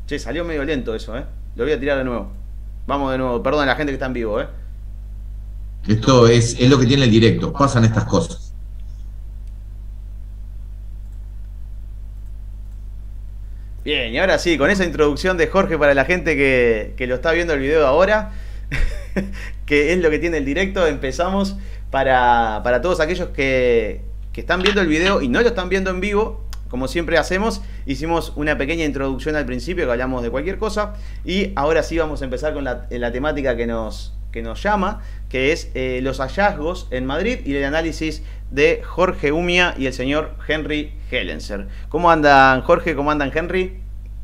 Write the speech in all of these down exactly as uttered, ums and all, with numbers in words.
Che, salió medio lento eso, ¿eh? Lo voy a tirar de nuevo. Vamos de nuevo. Perdón a la gente que está en vivo, ¿eh? Esto es, es lo que tiene el directo, pasan estas cosas. Bien, y ahora sí, con esa introducción de Jorge para la gente que, que lo está viendo el video ahora, que es lo que tiene el directo, empezamos para, para todos aquellos que, que están viendo el video y no lo están viendo en vivo. Como siempre hacemos, hicimos una pequeña introducción al principio que hablamos de cualquier cosa y ahora sí vamos a empezar con la, la temática que nos, que nos llama, que es eh, los hallazgos en Madrid y el análisis de Jorge Umia y el señor Henry Hellenser. ¿Cómo andan, Jorge? ¿Cómo andan, Henry?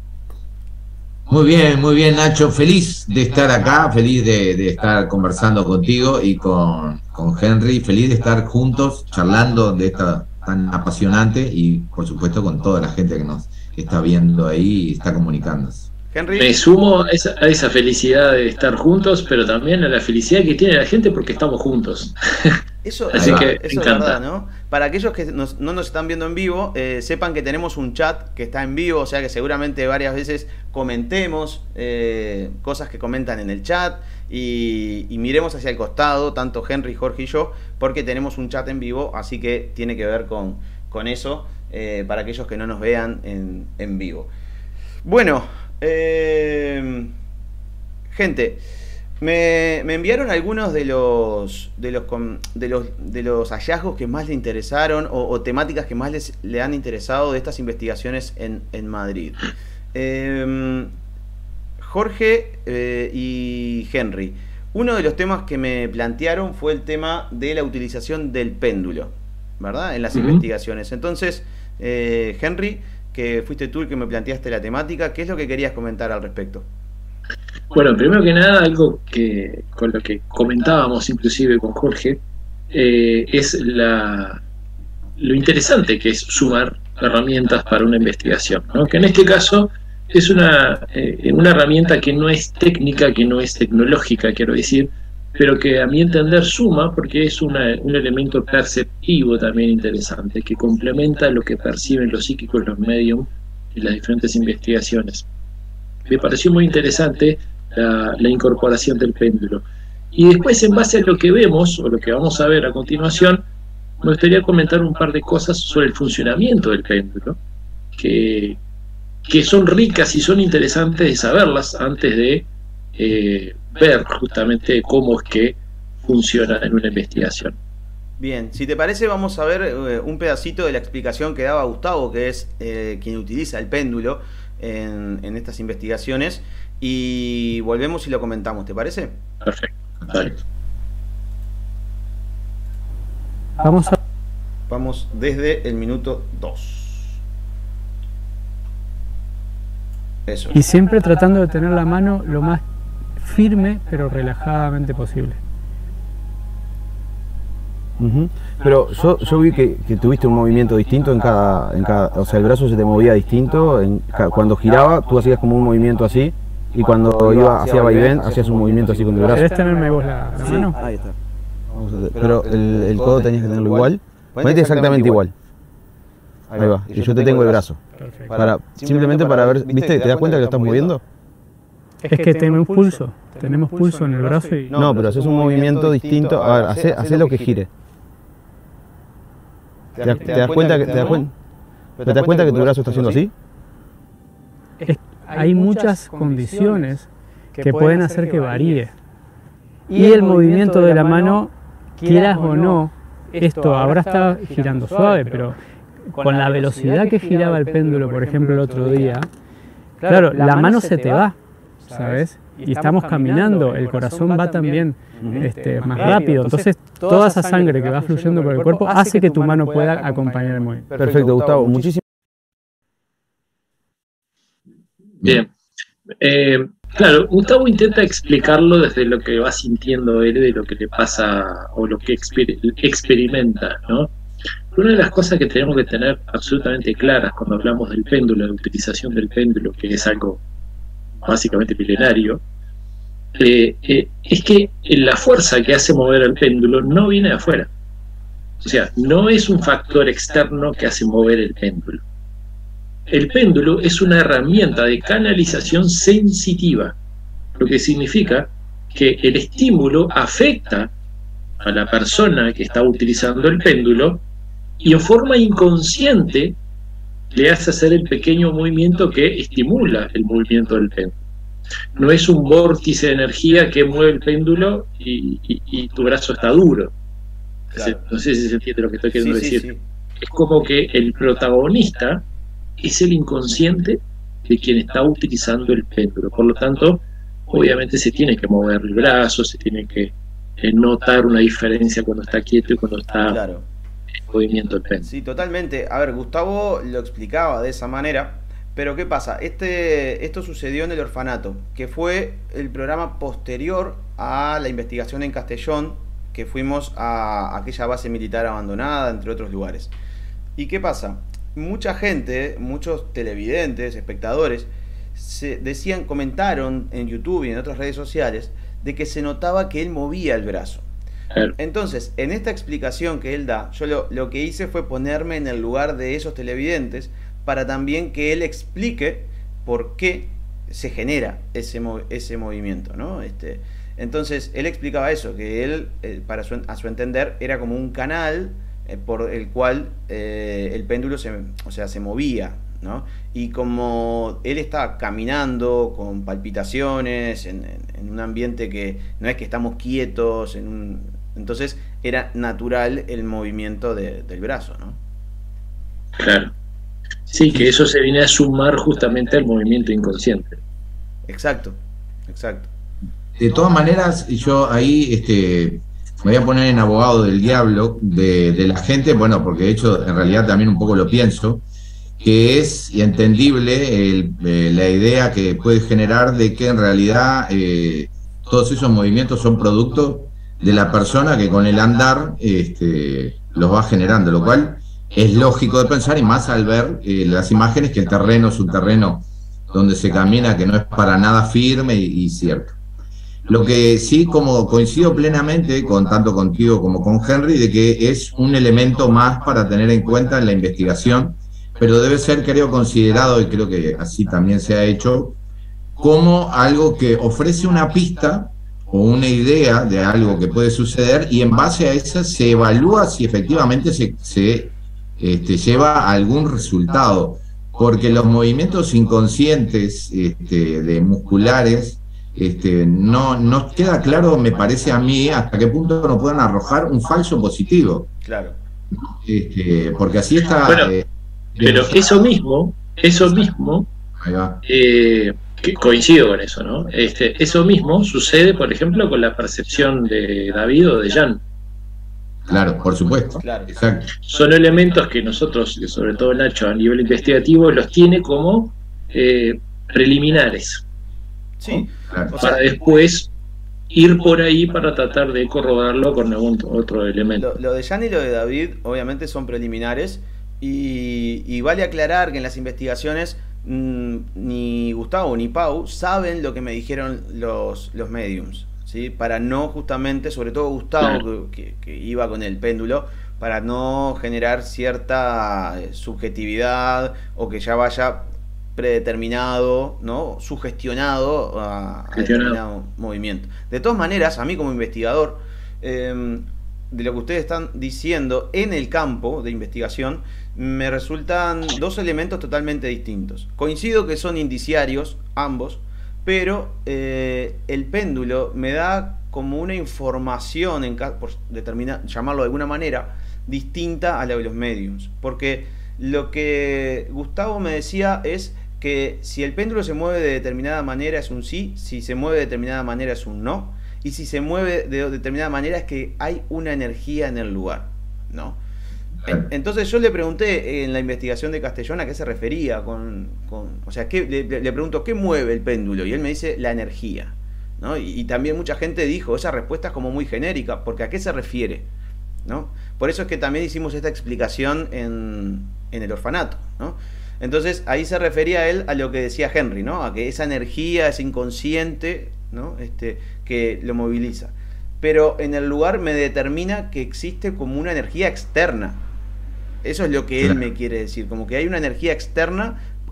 Muy bien, muy bien, Nacho. Feliz de estar acá, feliz de, de estar conversando contigo y con, con Henry. Feliz de estar juntos, charlando de esta tan apasionante y, por supuesto, con toda la gente que nos está viendo ahí y está comunicándose. Henry. Me sumo a esa, a esa felicidad de estar juntos, pero también a la felicidad que tiene la gente porque estamos juntos. Eso, Así eso, que eso es verdad, ¿no? Para aquellos que nos, no nos están viendo en vivo, eh, sepan que tenemos un chat que está en vivo, o sea que seguramente varias veces comentemos eh, cosas que comentan en el chat y, y miremos hacia el costado, tanto Henry, Jorge y yo, porque tenemos un chat en vivo, así que tiene que ver con, con eso, eh, para aquellos que no nos vean en, en vivo. Bueno, eh, gente... Me, me enviaron algunos de los de los de los de los hallazgos que más le interesaron o, o temáticas que más les le han interesado de estas investigaciones en, en Madrid. Eh, Jorge eh, y Henry, uno de los temas que me plantearon fue el tema de la utilización del péndulo, ¿verdad? En las uh-huh. investigaciones. Entonces, eh, Henry, que fuiste tú el que me planteaste la temática, ¿qué es lo que querías comentar al respecto? Bueno, primero que nada, algo que con lo que comentábamos inclusive con Jorge, eh, es la, lo interesante que es sumar herramientas para una investigación, ¿no? Que en este caso es una, eh, una herramienta que no es técnica, que no es tecnológica, quiero decir, pero que a mi entender suma porque es una, un elemento perceptivo también interesante, que complementa lo que perciben los psíquicos, los medium y las diferentes investigaciones. Me pareció muy interesante la, la incorporación del péndulo. Y después, en base a lo que vemos, o lo que vamos a ver a continuación, me gustaría comentar un par de cosas sobre el funcionamiento del péndulo, que, que son ricas y son interesantes de saberlas antes de eh, ver justamente cómo es que funciona en una investigación. Bien, si te parece vamos a ver eh, un pedacito de la explicación que daba Gustavo, que es eh, quien utiliza el péndulo en, en estas investigaciones, y volvemos y lo comentamos, ¿te parece? Perfecto. Perfecto. Vamos a... Vamos desde el minuto dos. Eso. Y siempre tratando de tener la mano lo más firme pero relajadamente posible. Uh-huh. Pero yo, yo vi que, que tuviste un movimiento distinto en cada, en cada, o sea, el brazo se te movía distinto, en, cuando giraba tú hacías como un movimiento así, y cuando iba hacia vaivén hacías un movimiento así con el brazo. ¿Querés tenerme vos la, la sí, mano? Ahí está. Vamos a pero el, el codo tenías que tenerlo igual, ponete exactamente igual. Ahí va, y yo te tengo el brazo. Perfecto. Para, simplemente para ver, ¿viste? ¿Te das cuenta que lo estás moviendo? Es que tenemos pulso, tenemos pulso en el brazo y... No, pero haces un movimiento distinto, a ver, hace, hace lo que gire. ¿Te das, te das cuenta que te das cuenta? ¿Te das cuenta que tu brazo está haciendo así? Es, hay muchas condiciones que pueden hacer que varíe. Y el movimiento de la mano, quieras o no, esto ahora está girando suave, pero con la velocidad que giraba el péndulo, por ejemplo, el otro día, claro, la mano se te va, ¿sabes? Y estamos caminando, el corazón va también este, más rápido, entonces toda esa sangre que va fluyendo por el cuerpo hace que tu mano pueda acompañar el movimiento. Perfecto, Gustavo, muchísimas Bien. Eh, claro, Gustavo intenta explicarlo desde lo que va sintiendo él, de lo que le pasa o lo que exper experimenta, ¿no? Una de las cosas que tenemos que tener absolutamente claras cuando hablamos del péndulo, la utilización del péndulo, que es algo básicamente milenario, eh, eh, es que la fuerza que hace mover el péndulo no viene de afuera. O sea, no es un factor externo que hace mover el péndulo. el péndulo es una herramienta de canalización sensitiva, lo que significa que el estímulo afecta a la persona que está utilizando el péndulo y en forma inconsciente le hace hacer el pequeño movimiento que estimula el movimiento del péndulo. No es un vórtice de energía que mueve el péndulo y, y, y tu brazo está duro. Claro. No sé si se entiende lo que estoy queriendo sí, decir. Sí, sí. Es como que el protagonista es el inconsciente de quien está utilizando el péndulo. Por lo tanto, obviamente se tiene que mover el brazo, se tiene que eh, notar una diferencia cuando está quieto y cuando está claro. en movimiento del péndulo. Sí, totalmente. A ver, Gustavo lo explicaba de esa manera. Pero ¿qué pasa? Este, esto sucedió en el orfanato, que fue el programa posterior a la investigación en Castellón, que fuimos a aquella base militar abandonada, entre otros lugares. ¿Y qué pasa? Mucha gente, muchos televidentes, espectadores, se decían, comentaron en YouTube y en otras redes sociales, de que se notaba que él movía el brazo. Entonces, en esta explicación que él da, yo lo, lo que hice fue ponerme en el lugar de esos televidentes, para también que él explique por qué se genera ese, ese movimiento, ¿no? Este, entonces, él explicaba eso, que él, eh, para su, a su entender, era como un canal eh, por el cual eh, el péndulo se, o sea, se movía, ¿no? Y como él estaba caminando con palpitaciones, en, en, en un ambiente que no es que estamos quietos, en un, entonces era natural el movimiento de, del brazo, ¿no? Claro. Sí, que eso se viene a sumar justamente al movimiento inconsciente. Exacto, exacto. De todas maneras, yo ahí este, me voy a poner en abogado del diablo de, de la gente, bueno, porque de hecho en realidad también un poco lo pienso, que es entendible el, eh, la idea que puede generar de que en realidad eh, todos esos movimientos son producto de la persona que con el andar este, los va generando, lo cual es lógico de pensar, y más al ver eh, las imágenes, que el terreno es un terreno donde se camina que no es para nada firme y, y cierto. Lo que sí, como coincido plenamente con tanto contigo como con Henry, de que es un elemento más para tener en cuenta en la investigación, pero debe ser, creo, considerado, y creo que así también se ha hecho, como algo que ofrece una pista o una idea de algo que puede suceder, y en base a esa se evalúa si efectivamente se... se Este, lleva a algún resultado, porque los movimientos inconscientes este, de musculares este, no, no queda claro, me parece a mí, hasta qué punto no pueden arrojar un falso positivo. Claro. Este, porque así está. Bueno, eh, pero eso mismo, eso mismo, ahí va. Eh, que coincido con eso, ¿no? Este, eso mismo sucede, por ejemplo, con la percepción de David o de Jan. Claro, por supuesto. Claro. Exacto. Son elementos que nosotros, sobre todo Nacho, a nivel investigativo, los tiene como eh, preliminares. Sí. ¿No? Claro. Para después ir por ahí para tratar de corroborarlo con algún otro elemento. Lo, lo de Jan y lo de David, obviamente, son preliminares. Y, y vale aclarar que en las investigaciones mmm, ni Gustavo ni Pau saben lo que me dijeron los, los mediums. ¿Sí? Para no justamente, sobre todo Gustavo, que, que, que iba con el péndulo, para no generar cierta subjetividad o que ya vaya predeterminado, ¿no? Sugestionado a, a determinado movimiento. De todas maneras, a mí como investigador, eh, de lo que ustedes están diciendo en el campo de investigación, me resultan dos elementos totalmente distintos. Coincido que son indiciarios, ambos, pero eh, el péndulo me da como una información, en, por determinar, llamarlo de alguna manera, distinta a la de los mediums. Porque lo que Gustavo me decía es que si el péndulo se mueve de determinada manera es un sí, si se mueve de determinada manera es un no, y si se mueve de determinada manera es que hay una energía en el lugar, ¿no? Entonces yo le pregunté en la investigación de Castellón a qué se refería con, con o sea, ¿qué, le, le pregunto qué mueve el péndulo, y él me dice la energía, ¿no? Y, y también mucha gente dijo, esa respuesta es como muy genérica, porque ¿a qué se refiere? ¿No? Por eso es que también hicimos esta explicación en, en el orfanato, ¿no? Entonces ahí se refería a él a lo que decía Henry, ¿no? A que esa energía, ese inconsciente, ¿no? Este, que lo moviliza. Pero en el lugar me determina que existe como una energía externa. Eso es lo que él me quiere decir, como que hay una energía externa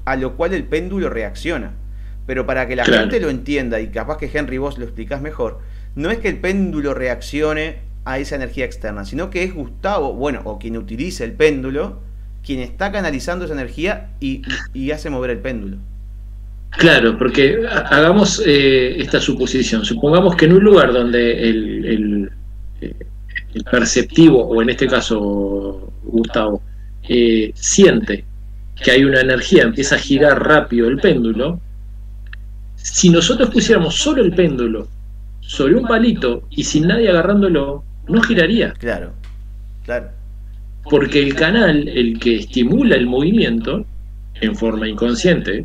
a lo cual el péndulo reacciona. Pero para que la Claro. gente lo entienda, y capaz que Henry vos lo explicás mejor, no es que el péndulo reaccione a esa energía externa, sino que es Gustavo, bueno, o quien utilice el péndulo, quien está canalizando esa energía y, y hace mover el péndulo. Claro, porque ha- hagamos eh, esta suposición. Supongamos que en un lugar donde el, el, eh, el perceptivo, o en este caso Gustavo, eh, siente que hay una energía, empieza a girar rápido el péndulo, si nosotros pusiéramos solo el péndulo sobre un palito y sin nadie agarrándolo, no giraría, Claro, claro. porque el canal, el que estimula el movimiento en forma inconsciente,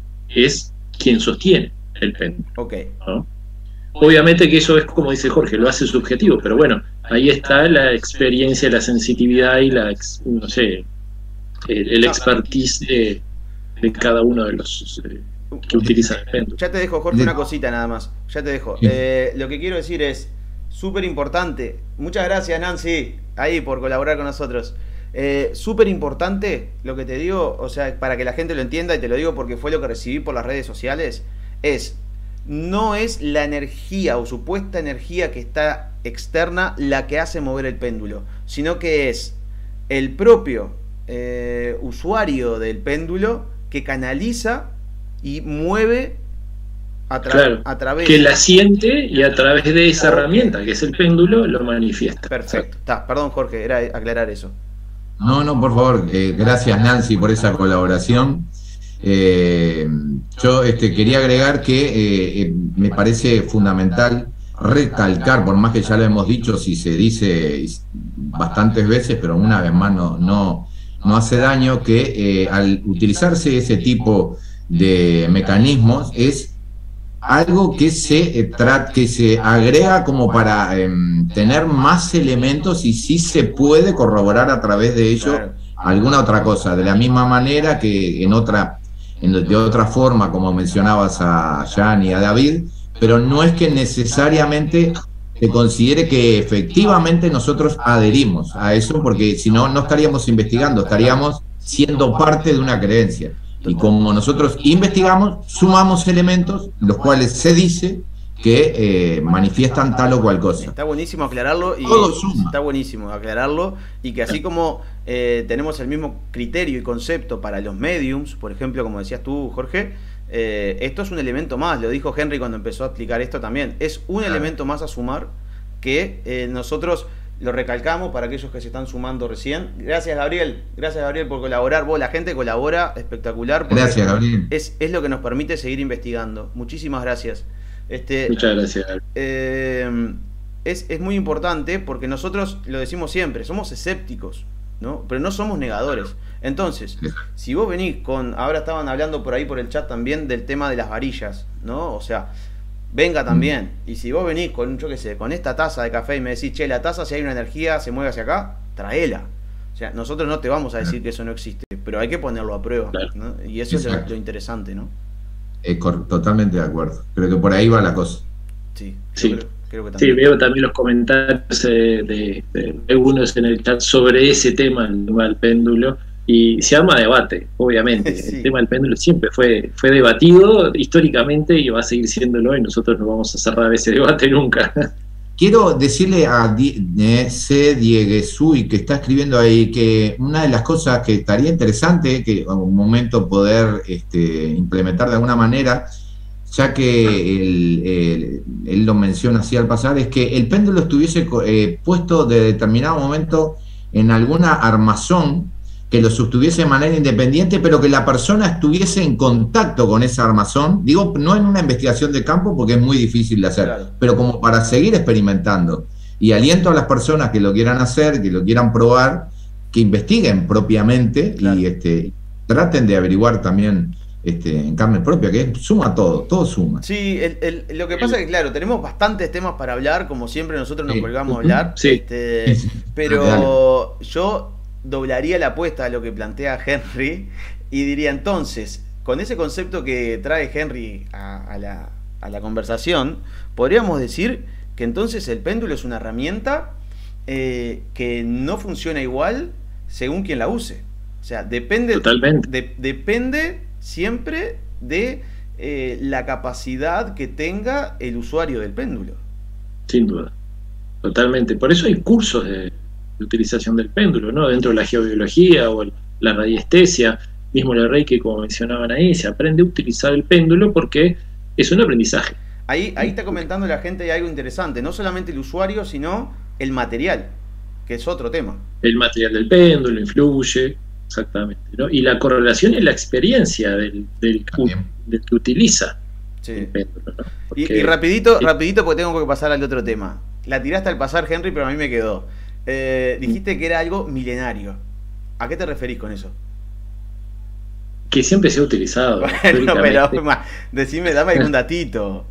es quien sostiene el péndulo, Ok. ¿no? Obviamente que eso es, como dice Jorge, lo hace subjetivo, pero bueno, ahí está la experiencia, la sensitividad y la, ex- no sé, el, el expertise de, de cada uno de los eh, que utilizan el péndulo. Ya te dejo, Jorge, De- una cosita nada más. Ya te dejo. Sí. Eh, lo que quiero decir es, súper importante. Muchas gracias, Nancy, ahí por colaborar con nosotros. Eh, súper importante lo que te digo, o sea, para que la gente lo entienda, y te lo digo porque fue lo que recibí por las redes sociales, es, no es la energía o supuesta energía que está externa la que hace mover el péndulo, sino que es el propio eh, usuario del péndulo que canaliza y mueve a, tra Claro, a través que la siente y a través de esa herramienta que es el péndulo lo manifiesta. Perfecto. Está, perdón, Jorge, era aclarar eso. No, no, por favor, eh, gracias Nancy por esa colaboración. Eh, yo este, quería agregar que eh, eh, me parece fundamental recalcar, por más que ya lo hemos dicho, si se dice bastantes veces, pero una vez más no, no, no hace daño, que eh, al utilizarse ese tipo de mecanismos es algo que se, eh, tra- que se agrega como para eh, tener más elementos y sí se puede corroborar a través de ello Claro. alguna otra cosa, de la misma manera que en otra, en, de otra forma, como mencionabas a Jan y a David, pero no es que necesariamente se considere que efectivamente nosotros adherimos a eso, porque si no, no estaríamos investigando, estaríamos siendo parte de una creencia. Y como nosotros investigamos, sumamos elementos, los cuales se dice que eh, manifiestan tal o cual cosa. Está buenísimo aclararlo y Todo suma. está buenísimo aclararlo y que así como eh, tenemos el mismo criterio y concepto para los mediums, por ejemplo, como decías tú, Jorge, eh, esto es un elemento más, lo dijo Henry cuando empezó a explicar esto también, es un Claro. elemento más a sumar que eh, nosotros lo recalcamos para aquellos que se están sumando recién. Gracias, Gabriel, gracias, Gabriel, por colaborar. Vos, la gente colabora espectacular. porque Gracias, Gabriel. Es, es lo que nos permite seguir investigando. Muchísimas gracias. Este, Muchas gracias. eh, es, es muy importante porque nosotros lo decimos siempre, somos escépticos, ¿no? Pero no somos negadores. Entonces, si vos venís con, ahora estaban hablando por ahí por el chat también del tema de las varillas, ¿no? O sea, venga también. Y si vos venís con, yo qué sé, con esta taza de café y me decís, che, la taza, si hay una energía, se mueve hacia acá, traela. O sea, nosotros no te vamos a decir que eso no existe, pero hay que ponerlo a prueba, ¿no? Y eso es lo, Exacto. lo interesante, ¿no? Eh, cor- totalmente de acuerdo. Creo que por ahí va la cosa. Sí, Sí. Creo, creo que Sí, también. veo también los comentarios eh, de, de algunos en el chat sobre ese tema, el tema del péndulo, y se arma debate, obviamente. Sí. El tema del péndulo siempre fue, fue debatido históricamente y va a seguir siéndolo, y nosotros no vamos a cerrar ese debate nunca. Quiero decirle a Die- eh, C. Dieguesui, que está escribiendo ahí, que una de las cosas que estaría interesante, que en un momento poder este, implementar de alguna manera, ya que él, él- él lo menciona así al pasar, es que el péndulo estuviese co- eh, puesto de determinado momento en alguna armazón que lo sostuviese de manera independiente, pero que la persona estuviese en contacto con esa armazón, digo, no en una investigación de campo porque es muy difícil de hacer, Claro. pero como para seguir experimentando. Y aliento a las personas que lo quieran hacer, que lo quieran probar, que investiguen propiamente Claro. y este, traten de averiguar también este, en carne propia, que suma todo, todo suma. Sí, el, el- lo que pasa es que, claro, tenemos bastantes temas para hablar, como siempre nosotros nos Sí. colgamos a hablar, Sí. este, Sí, sí. pero Dale, yo doblaría la apuesta a lo que plantea Henry y diría entonces, con ese concepto que trae Henry a, a la, a la conversación, podríamos decir que entonces el péndulo es una herramienta eh, que no funciona igual según quien la use. O sea, depende, Totalmente. de- depende siempre de eh, la capacidad que tenga el usuario del péndulo. Sin duda, totalmente. Por eso hay cursos de, de utilización del péndulo, ¿no? Dentro de la geobiología o el, la radiestesia, mismo el Reiki, como mencionaban ahí, se aprende a utilizar el péndulo porque es un aprendizaje. Ahí, ahí está comentando la gente y algo interesante, no solamente el usuario, sino el material, que es otro tema. El material del péndulo influye, exactamente, ¿no? Y la correlación y la experiencia del, del, del que utiliza sí. el péndulo, ¿no? Porque, y, y rapidito, sí. rapidito, porque tengo que pasar al otro tema. La tiraste al pasar, Henry, pero a mí me quedó. Eh, dijiste que era algo milenario. ¿A qué te referís con eso? Que siempre se ha utilizado. Bueno, pero decime, dame algún datito.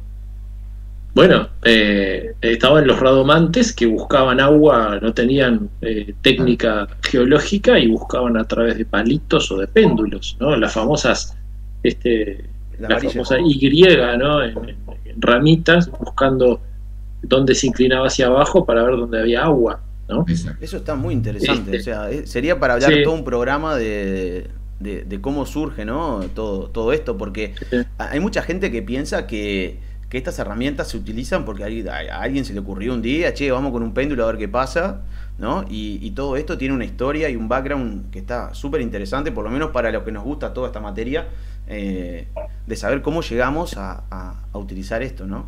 Bueno, eh, estaban los radomantes que buscaban agua, no tenían eh, técnica geológica y buscaban a través de palitos o de péndulos, ¿no? Las famosas, este, la, la famosa Y, ¿no? En, en, en ramitas, buscando dónde se inclinaba hacia abajo para ver dónde había agua, ¿no? Eso está muy interesante. Este, o sea, sería para hablar sí. todo un programa de, de, de cómo surge, ¿no? Todo, todo esto, porque sí. hay mucha gente que piensa que que estas herramientas se utilizan porque a alguien se le ocurrió un día, che, vamos con un péndulo a ver qué pasa, ¿no? Y, y todo esto tiene una historia y un background que está súper interesante, por lo menos para los que nos gusta toda esta materia, eh, de saber cómo llegamos a, a, a utilizar esto, ¿no?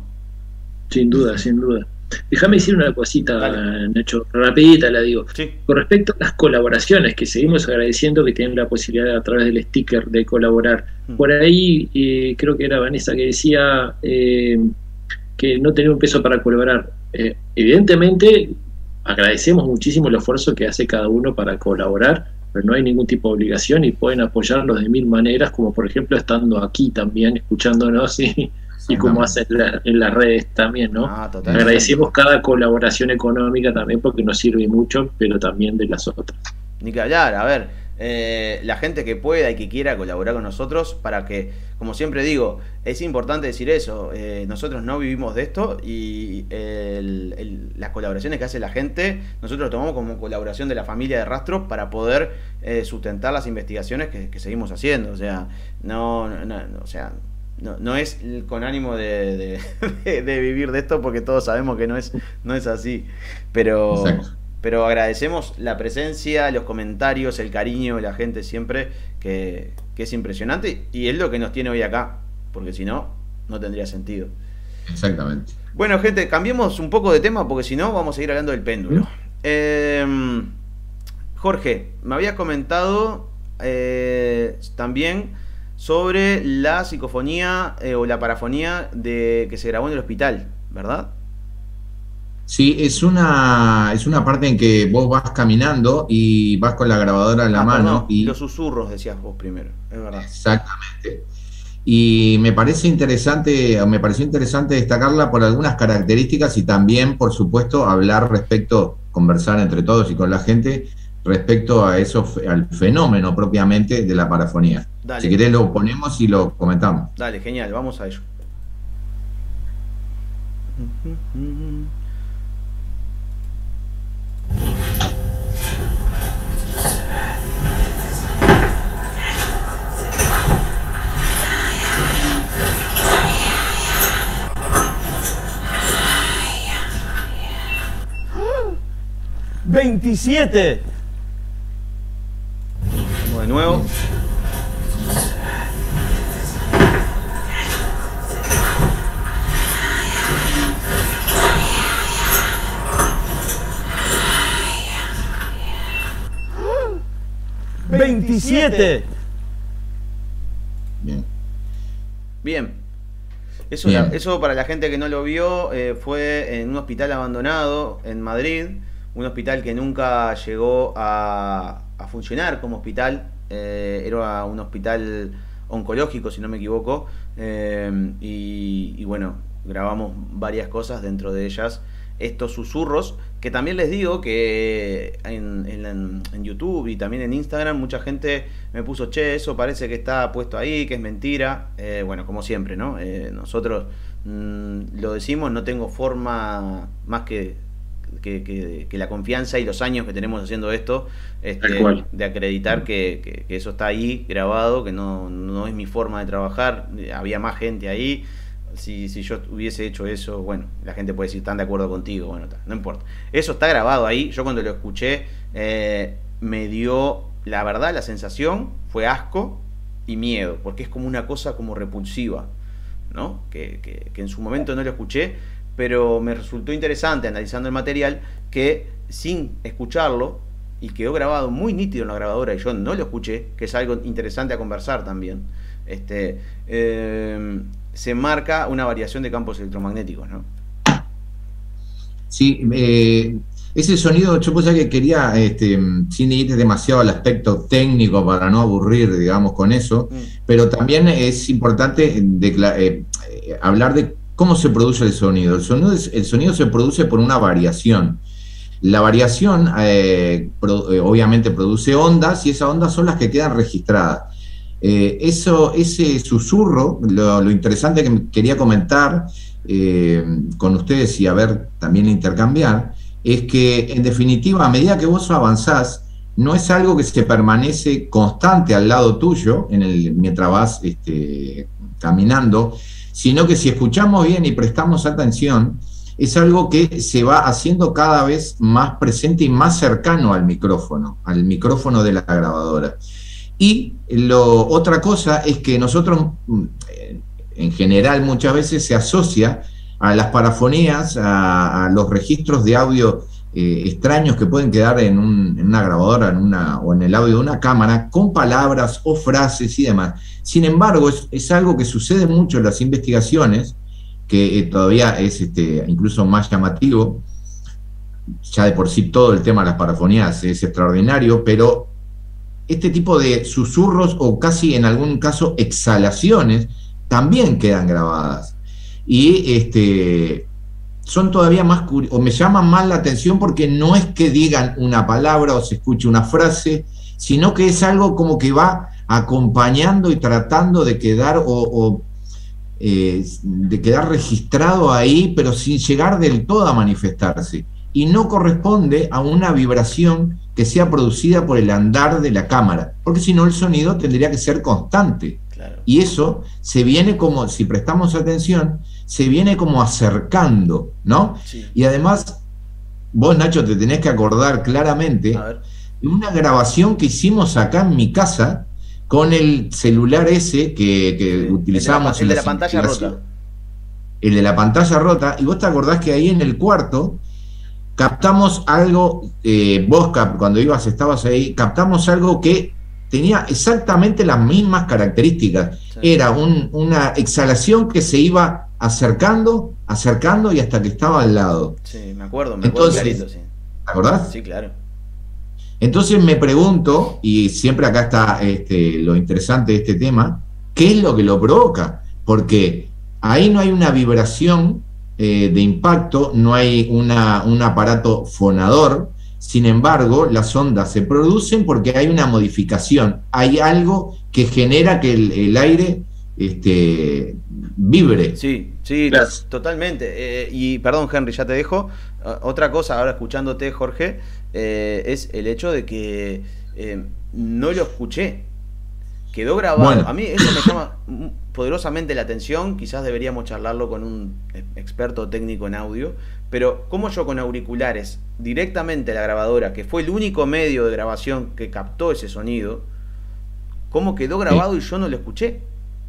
Sin duda, sin duda. Déjame decir una cosita, Dale. Nacho, rapidita la digo. Sí. Con respecto a las colaboraciones, que seguimos agradeciendo que tienen la posibilidad a través del sticker de colaborar. Mm. Por ahí eh, creo que era Vanessa que decía eh, que no tenía un peso para colaborar. Eh, evidentemente agradecemos muchísimo el esfuerzo que hace cada uno para colaborar, pero no hay ningún tipo de obligación y pueden apoyarlos de mil maneras, como por ejemplo estando aquí también, escuchándonos y... y como hacen la, en las redes también, ¿no? Ah, agradecemos cada colaboración económica también porque nos sirve mucho, pero también de las otras. Ni que hablar, a ver, eh, la gente que pueda y que quiera colaborar con nosotros para que, como siempre digo, es importante decir eso, eh, nosotros no vivimos de esto y el, el, las colaboraciones que hace la gente, nosotros lo tomamos como colaboración de la familia de Rastro para poder eh, sustentar las investigaciones que, que seguimos haciendo, o sea, no, no, no o sea... No, no es con ánimo de, de, de, de vivir de esto porque todos sabemos que no es, no es así, pero, pero agradecemos la presencia, los comentarios, el cariño de la gente siempre, que, que es impresionante y es lo que nos tiene hoy acá, porque si no, no tendría sentido. Exactamente. Bueno, gente, cambiemos un poco de tema porque si no vamos a seguir hablando del péndulo. ¿Mm? Eh, Jorge, me habías comentado eh, también sobre la psicofonía eh, o la parafonía de que se grabó en el hospital, ¿verdad? Sí, es una, es una parte en que vos vas caminando y vas con la grabadora en la ah, mano. Perdón, y los susurros decías vos primero, es verdad. Exactamente. Y me parece interesante, me pareció interesante destacarla por algunas características y también, por supuesto, hablar respecto, conversar entre todos y con la gente respecto a eso, al fenómeno propiamente de la parafonía. Dale. Si querés lo ponemos y lo comentamos. Dale, genial, vamos a ello. veintisiete. De nuevo. veintisiete. Bien. Bien. Eso, Bien. La, eso para la gente que no lo vio, eh, fue en un hospital abandonado en Madrid, un hospital que nunca llegó a, a funcionar como hospital, eh, era un hospital oncológico, si no me equivoco, eh, y, y bueno, grabamos varias cosas, dentro de ellas estos susurros, que también les digo que en, en, en YouTube y también en Instagram mucha gente me puso, che, eso parece que está puesto ahí, que es mentira. Eh, bueno, como siempre, ¿no? Eh, nosotros mmm, lo decimos, no tengo forma más que que, que, que la confianza y los años que tenemos haciendo esto, este, de acreditar que, que, que eso está ahí grabado, que no, no es mi forma de trabajar, había más gente ahí. Si, si yo hubiese hecho eso, bueno, la gente puede decir, están de acuerdo contigo, bueno, no importa. Eso está grabado ahí. Yo cuando lo escuché, eh, me dio, la verdad, la sensación fue asco y miedo, porque es como una cosa como repulsiva, ¿no? Que, que, que en su momento no lo escuché, pero me resultó interesante analizando el material que sin escucharlo, y quedó grabado muy nítido en la grabadora y yo no lo escuché, que es algo interesante a conversar también, este, eh, se marca una variación de campos electromagnéticos, ¿no? Sí, eh, ese sonido, yo pensé que quería, este, sin ir demasiado al aspecto técnico para no aburrir, digamos, con eso, mm. pero también es importante de, eh, hablar de cómo se produce el sonido. El sonido, es, el sonido se produce por una variación. La variación, eh, pro, eh, obviamente, produce ondas, y esas ondas son las que quedan registradas. Eh, eso, ese susurro, lo, lo interesante que quería comentar eh, con ustedes y a ver, también intercambiar, es que en definitiva, a medida que vos avanzás, no es algo que se permanece constante al lado tuyo en el, mientras vas este, caminando, sino que si escuchamos bien y prestamos atención, es algo que se va haciendo cada vez más presente y más cercano al micrófono, al micrófono de la grabadora. Y lo, otra cosa es que nosotros, en general, muchas veces se asocia a las parafonías, a, a los registros de audio eh, extraños que pueden quedar en, un, en una grabadora en una, o en el audio de una cámara, con palabras o frases y demás. Sin embargo, es, es algo que sucede mucho en las investigaciones, que eh, todavía es este, incluso más llamativo. Ya de por sí todo el tema de las parafonías es extraordinario, pero este tipo de susurros o casi en algún caso exhalaciones también quedan grabadas. Y este, son todavía más curiosos, o me llaman más la atención porque no es que digan una palabra o se escuche una frase, sino que es algo como que va acompañando y tratando de quedar o, o eh, de quedar registrado ahí, pero sin llegar del todo a manifestarse. Y no corresponde a una vibración que sea producida por el andar de la cámara, porque si no el sonido tendría que ser constante. Claro. Y eso se viene como, si prestamos atención, se viene como acercando, ¿no? Sí. Y además, vos, Nacho, te tenés que acordar claramente de una grabación que hicimos acá en mi casa con el celular ese que, que sí, utilizamos el de la, en el de la pantalla rota. El de la pantalla rota, y vos te acordás que ahí en el cuarto captamos algo, eh, vos cap, cuando ibas, estabas ahí, captamos algo que tenía exactamente las mismas características. Sí. Era un, una exhalación que se iba acercando, acercando y hasta que estaba al lado. Sí, me acuerdo, me acuerdo clarito, sí. ¿Te acordás? Sí, claro. Entonces me pregunto, y siempre acá está este, lo interesante de este tema, ¿qué es lo que lo provoca? Porque ahí no hay una vibración eh, de impacto, no hay una, un aparato fonador. Sin embargo, las ondas se producen porque hay una modificación, hay algo que genera que el, el aire este, vibre. Sí, sí, claro. Totalmente. Eh, y perdón, Henry, ya te dejo. Uh, otra cosa, ahora escuchándote, Jorge, eh, es el hecho de que eh, no lo escuché. Quedó grabado. Bueno. A mí eso me llama poderosamente la atención. Quizás deberíamos charlarlo con un experto técnico en audio. Pero como yo con auriculares directamente a la grabadora, que fue el único medio de grabación que captó ese sonido, cómo quedó grabado sí. y yo no lo escuché.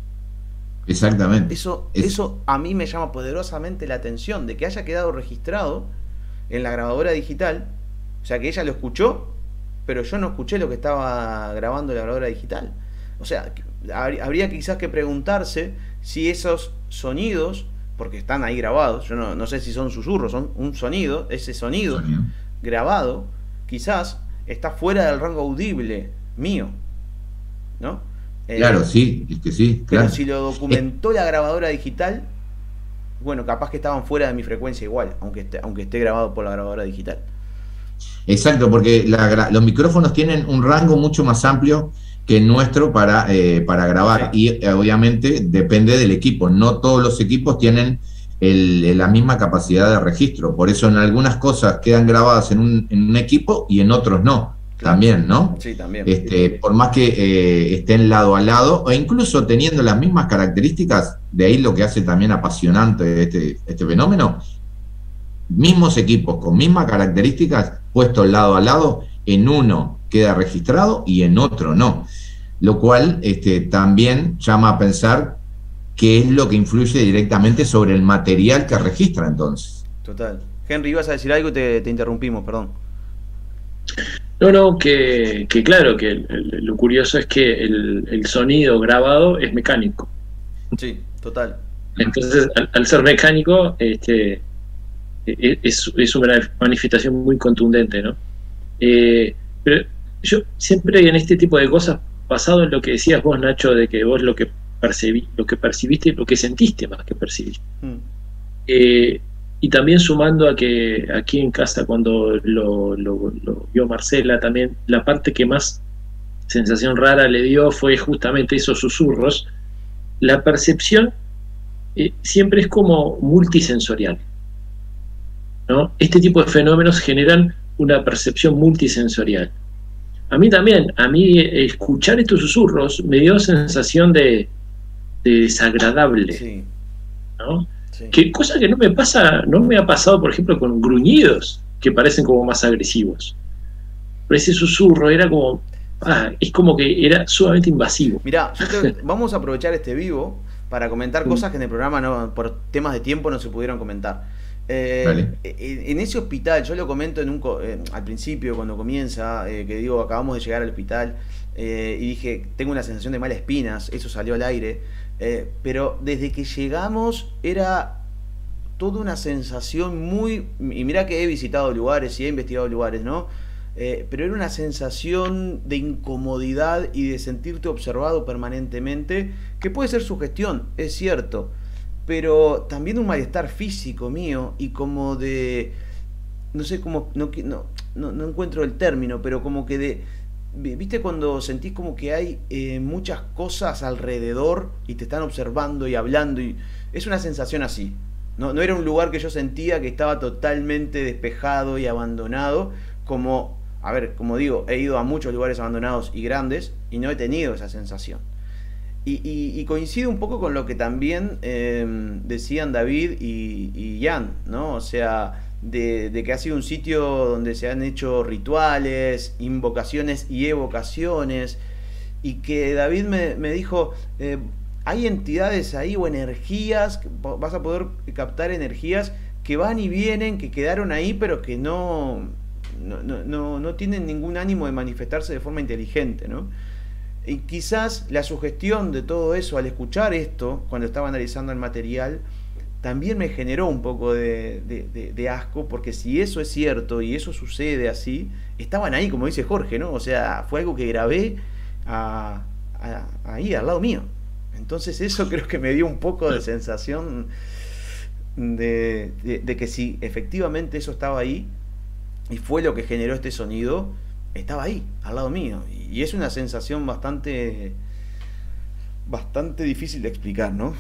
Exactamente. Eso, es... eso a mí me llama poderosamente la atención, de que haya quedado registrado en la grabadora digital. O sea, que ella lo escuchó, pero yo no escuché lo que estaba grabando la grabadora digital. O sea, habría quizás que preguntarse si esos sonidos, porque están ahí grabados, yo no, no sé si son susurros, son un sonido, ese sonido, sonido grabado, quizás está fuera del rango audible mío, ¿no? Claro, eh, sí, es que sí, pero claro. si lo documentó la grabadora digital, bueno, capaz que estaban fuera de mi frecuencia igual, aunque esté, aunque esté grabado por la grabadora digital. Exacto, porque la, los micrófonos tienen un rango mucho más amplio que el nuestro para, eh, para grabar, sí. y eh, obviamente depende del equipo. No todos los equipos tienen el, la misma capacidad de registro. Por eso en algunas cosas quedan grabadas en un, en un equipo y en otros no. Claro. También, ¿no? Sí, también. Este, por más que eh, estén lado a lado, o incluso teniendo las mismas características, de ahí lo que hace también apasionante este, este fenómeno, mismos equipos con mismas características puestos lado a lado, en uno queda registrado y en otro no. Lo cual este, también llama a pensar qué es lo que influye directamente sobre el material que registra entonces. Total. Henry, ibas a decir algo y te, te interrumpimos, perdón. No, no, que, que claro, que el, el, lo curioso es que el, el sonido grabado es mecánico. Sí, total. Entonces, al, al ser mecánico, este, es, es una manifestación muy contundente, ¿no? Eh, pero yo siempre en este tipo de cosas, basado en lo que decías vos, Nacho, de que vos lo que percibí, lo que percibiste y lo que sentiste más que percibiste. Mm. Eh, y también sumando a que aquí en casa, cuando lo, lo, lo vio Marcela, también la parte que más sensación rara le dio fue justamente esos susurros. La percepción eh, siempre es como multisensorial, ¿no? Este tipo de fenómenos generan una percepción multisensorial. A mí también, a mí escuchar estos susurros me dio sensación de, de desagradable, sí. ¿no? Sí. Que cosa que no me pasa, no me ha pasado, por ejemplo, con gruñidos que parecen como más agresivos. Pero ese susurro era como, ah, es como que era sumamente invasivo. Mirá, yo te, vamos a aprovechar este vivo para comentar cosas que en el programa no, por temas de tiempo no se pudieron comentar. Eh, vale. En ese hospital, yo lo comento en un eh, al principio cuando comienza, eh, que digo, acabamos de llegar al hospital eh, y dije, tengo una sensación de malas espinas, eso salió al aire, eh, pero desde que llegamos era toda una sensación muy, y mirá que he visitado lugares y he investigado lugares, ¿no? Eh, pero era una sensación de incomodidad y de sentirte observado permanentemente, que puede ser sugestión, es cierto, pero también un malestar físico mío y como de, no sé cómo, no, no, no, no encuentro el término, pero como que de, viste cuando sentís como que hay eh, muchas cosas alrededor y te están observando y hablando, y es una sensación así, no, no era un lugar que yo sentía que estaba totalmente despejado y abandonado, como, a ver, como digo, he ido a muchos lugares abandonados y grandes y no he tenido esa sensación. Y, y, y coincide un poco con lo que también eh, decían David y, y Jan, ¿no? O sea, de, de que ha sido un sitio donde se han hecho rituales, invocaciones y evocaciones, y que David me, me dijo, eh, hay entidades ahí o energías, vas a poder captar energías que van y vienen, que quedaron ahí, pero que no, no, no, no, no tienen ningún ánimo de manifestarse de forma inteligente, ¿no? Y quizás la sugestión de todo eso al escuchar esto, cuando estaba analizando el material, también me generó un poco de, de, de, de asco, porque si eso es cierto y eso sucede así, estaban ahí, como dice Jorge, ¿no? O sea, fue algo que grabé a, a, ahí, al lado mío. Entonces eso creo que me dio un poco de sensación de, de, de que si efectivamente eso estaba ahí, y fue lo que generó este sonido, estaba ahí, al lado mío, y es una sensación bastante bastante difícil de explicar, ¿no?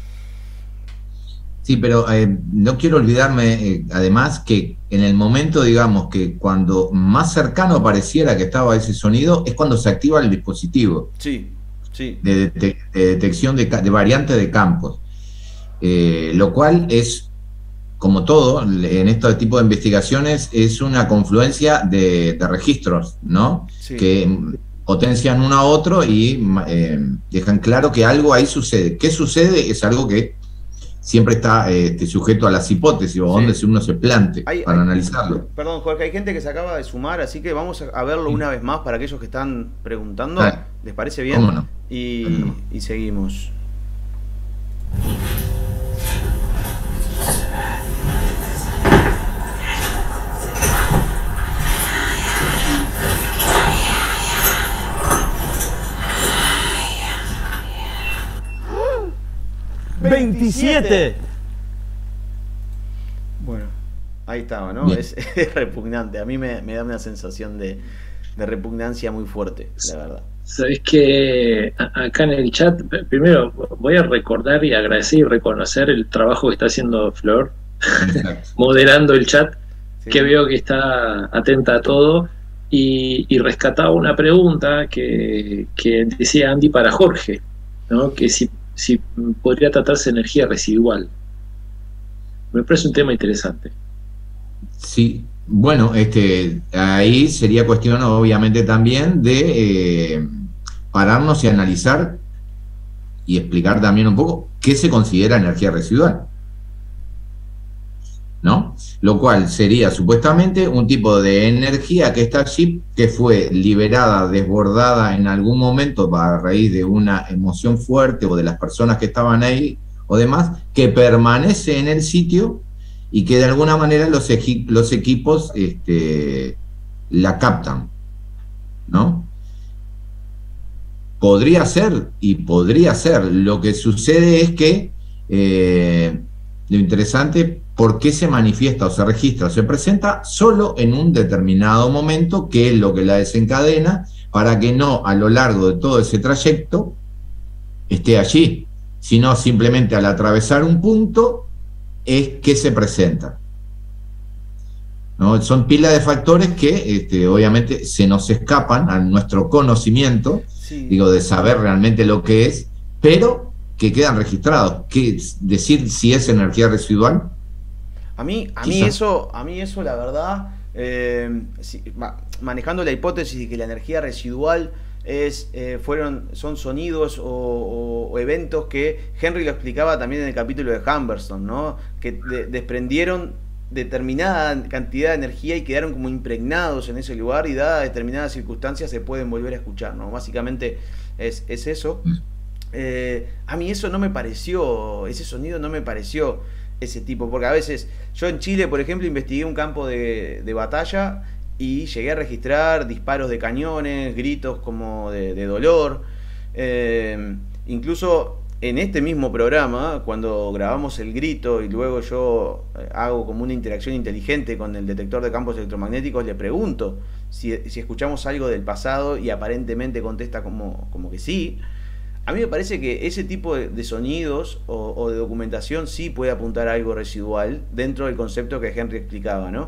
Sí, pero eh, no quiero olvidarme, eh, además, que en el momento, digamos, que cuando más cercano pareciera que estaba ese sonido, es cuando se activa el dispositivo. Sí, sí. De, de, de detección de, de variante de campos, eh, lo cual es, como todo, en este tipo de investigaciones, es una confluencia de, de registros, ¿no? Sí. Que potencian uno a otro y eh, dejan claro que algo ahí sucede. ¿Qué sucede? Es algo que siempre está eh, sujeto a las hipótesis o sí. donde uno se plante hay, para hay, analizarlo. Perdón, Jorge, hay gente que se acaba de sumar, así que vamos a verlo sí. una vez más para aquellos que están preguntando. Dale. ¿Les parece bien? ¿Cómo no? Y, no. y seguimos. veintisiete. Bueno, ahí estaba, ¿no? Es, es repugnante. A mí me, me da una sensación de, de repugnancia muy fuerte, la verdad. Sabés que acá en el chat, primero voy a recordar y agradecer y reconocer el trabajo que está haciendo Flor, moderando el chat, sí. Que veo que está atenta a todo, y, y rescataba una pregunta que, que decía Andy para Jorge, ¿no? Que si, si podría tratarse de energía residual. Me parece un tema interesante. Sí. Bueno, este, ahí sería cuestión obviamente también de eh, pararnos y analizar y explicar también un poco qué se considera energía residual, ¿no? Lo cual sería supuestamente un tipo de energía que está allí, que fue liberada, desbordada en algún momento a raíz de una emoción fuerte o de las personas que estaban ahí o demás, que permanece en el sitio y que de alguna manera los, equi los equipos este, la captan, ¿no? Podría ser, y podría ser. Lo que sucede es que eh, lo interesante, ¿por qué se manifiesta o se registra o se presenta solo en un determinado momento, que es lo que la desencadena, para que no a lo largo de todo ese trayecto esté allí, sino simplemente al atravesar un punto es que se presenta, ¿no? Son pila de factores que este, obviamente se nos escapan a nuestro conocimiento, sí. Digo, de saber realmente lo que es, pero que quedan registrados. ¿Qué decir si es energía residual? A mí, a mí eso, a mí eso la verdad, eh, si, ma, manejando la hipótesis de que la energía residual es, eh, fueron, son sonidos o, o, o eventos que Henry lo explicaba también en el capítulo de Humberstone, ¿no? Que de, desprendieron determinada cantidad de energía y quedaron como impregnados en ese lugar, y dadas determinadas circunstancias se pueden volver a escuchar, ¿no? Básicamente es, es eso. Eh, a mí eso no me pareció, ese sonido no me pareció ese tipo, porque a veces yo en Chile, por ejemplo, investigué un campo de, de batalla y llegué a registrar disparos de cañones, gritos como de, de dolor. Eh, incluso en este mismo programa, cuando grabamos el grito y luego yo hago como una interacción inteligente con el detector de campos electromagnéticos, le pregunto si, si escuchamos algo del pasado y aparentemente contesta como, como que sí. A mí me parece que ese tipo de, de sonidos o, o de documentación sí puede apuntar a algo residual dentro del concepto que Henry explicaba, ¿no?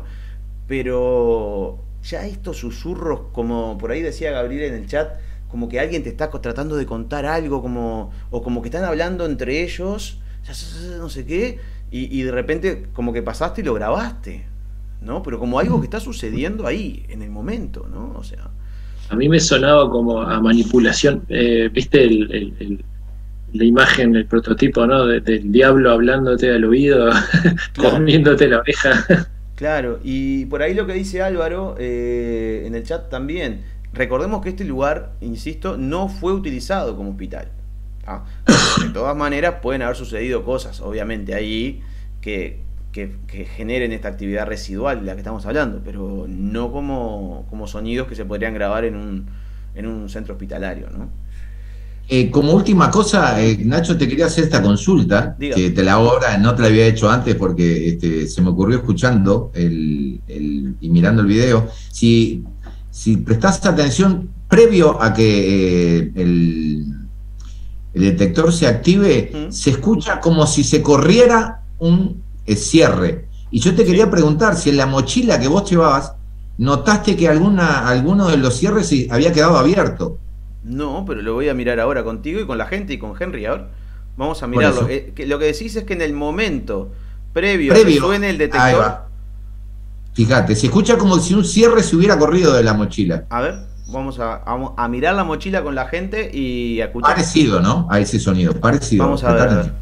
Pero ya estos susurros, como por ahí decía Gabriel en el chat, como que alguien te está tratando de contar algo, como o como que están hablando entre ellos, no sé qué, y, y de repente como que pasaste y lo grabaste, ¿no? Pero como algo que está sucediendo ahí, en el momento, ¿no? O sea... A mí me sonaba como a manipulación, eh, ¿viste el, el, el, la imagen, el prototipo, ¿no? De, del diablo hablándote al oído, claro. Comiéndote la oreja. Claro, y por ahí lo que dice Álvaro eh, en el chat también, recordemos que este lugar, insisto, no fue utilizado como hospital, ¿ah? De todas maneras pueden haber sucedido cosas, obviamente, ahí que, que, que generen esta actividad residual de la que estamos hablando, pero no como, como sonidos que se podrían grabar en un, en un centro hospitalario, ¿no? Eh, como última cosa, eh, Nacho, te quería hacer esta consulta, Diga. que te la hago ahora, no te la había hecho antes porque este, se me ocurrió escuchando el, el, y mirando el video. Si, si prestás atención, previo a que eh, el, el detector se active, ¿Mm? se escucha como si se corriera un eh, cierre. Y yo te quería sí. preguntar si en la mochila que vos llevabas, notaste que alguna, alguno de los cierres había quedado abierto. No, pero lo voy a mirar ahora contigo y con la gente y con Henry. A ver, vamos a mirarlo. Eh, que lo que decís es que en el momento previo, previo a que suene el detector... Fíjate, se escucha como si un cierre se hubiera corrido de la mochila. A ver, vamos a, a, a mirar la mochila con la gente y a escuchar. Parecido, ¿no? A ese sonido, parecido. Vamos a ver. A ver.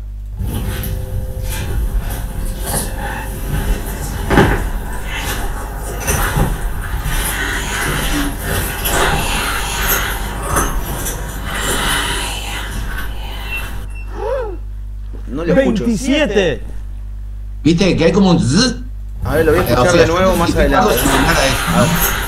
No lo escucho. veintisiete. ¿Viste que hay como un zzz? A ver, lo voy a escuchar o sea, de nuevo más adelante. A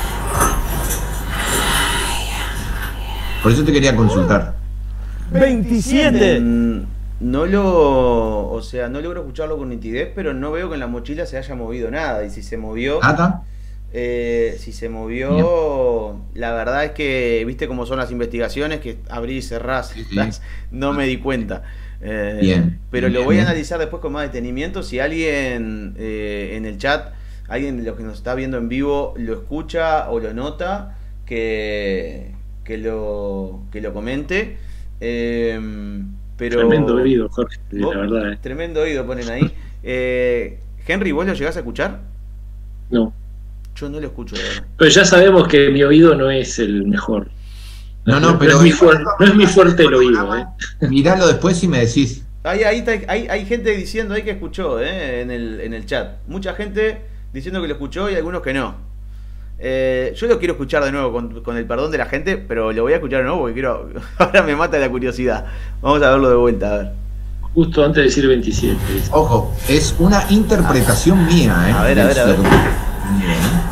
Por eso te quería consultar. veintisiete. Mm, no lo, o sea, no logro escucharlo con nitidez, pero no veo que en la mochila se haya movido nada. Y si se movió, ¿Nada? Eh, si se movió, la verdad es que, viste cómo son las investigaciones, que abrí y cerrás, Sí, sí. no me di cuenta. Eh, Bien, pero bien, lo bien, voy a bien. analizar después con más detenimiento. Si alguien eh, en el chat, alguien de los que nos está viendo en vivo, lo escucha o lo nota, que, que, lo, que lo comente. Eh, pero Tremendo oído, Jorge, ¿Vos? la verdad. ¿eh? Tremendo oído ponen ahí. Eh, Henry, ¿vos lo llegás a escuchar? No. Yo no lo escucho, de verdad. Pero ya sabemos que mi oído no es el mejor. No, no, No pero es mi fuerte, no es mi fuerte el oído. ¿eh? Miralo después y me decís. Ahí, ahí está- hay, hay gente diciendo ahí que escuchó eh, en, el, en el chat. Mucha gente diciendo que lo escuchó y algunos que no. Eh, yo lo quiero escuchar de nuevo con, con el perdón de la gente, pero lo voy a escuchar de nuevo porque quiero. Ahora me mata la curiosidad. Vamos a verlo de vuelta, a ver. Justo antes de decir veintisiete. dice. Ojo, es una interpretación mía, ¿eh? A ver, a ver, a ver. Bien.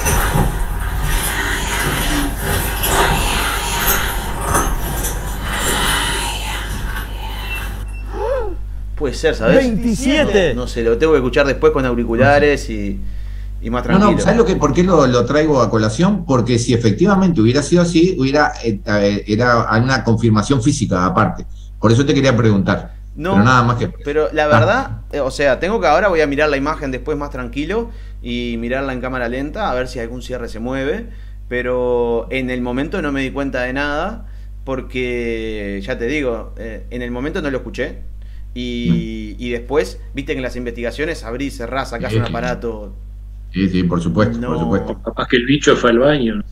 Puede ser, ¿sabes? veintisiete. No sé, lo tengo que escuchar después con auriculares y, y más No, tranquilo. no, ¿sabes lo que, por qué lo, lo traigo a colación? Porque si efectivamente hubiera sido así, hubiera eh, eh, era una confirmación física aparte. Por eso te quería preguntar. No, pero nada más que. pero la Ah. verdad, eh, o sea, tengo que ahora voy a mirar la imagen después más tranquilo y mirarla en cámara lenta a ver si algún cierre se mueve, pero en el momento no me di cuenta de nada porque, ya te digo, eh, en el momento no lo escuché y, y después, viste que en las investigaciones abrís, cerrás, sacás Sí, un sí. aparato. Sí, sí, por supuesto, No. por supuesto. Capaz que el bicho fue al baño.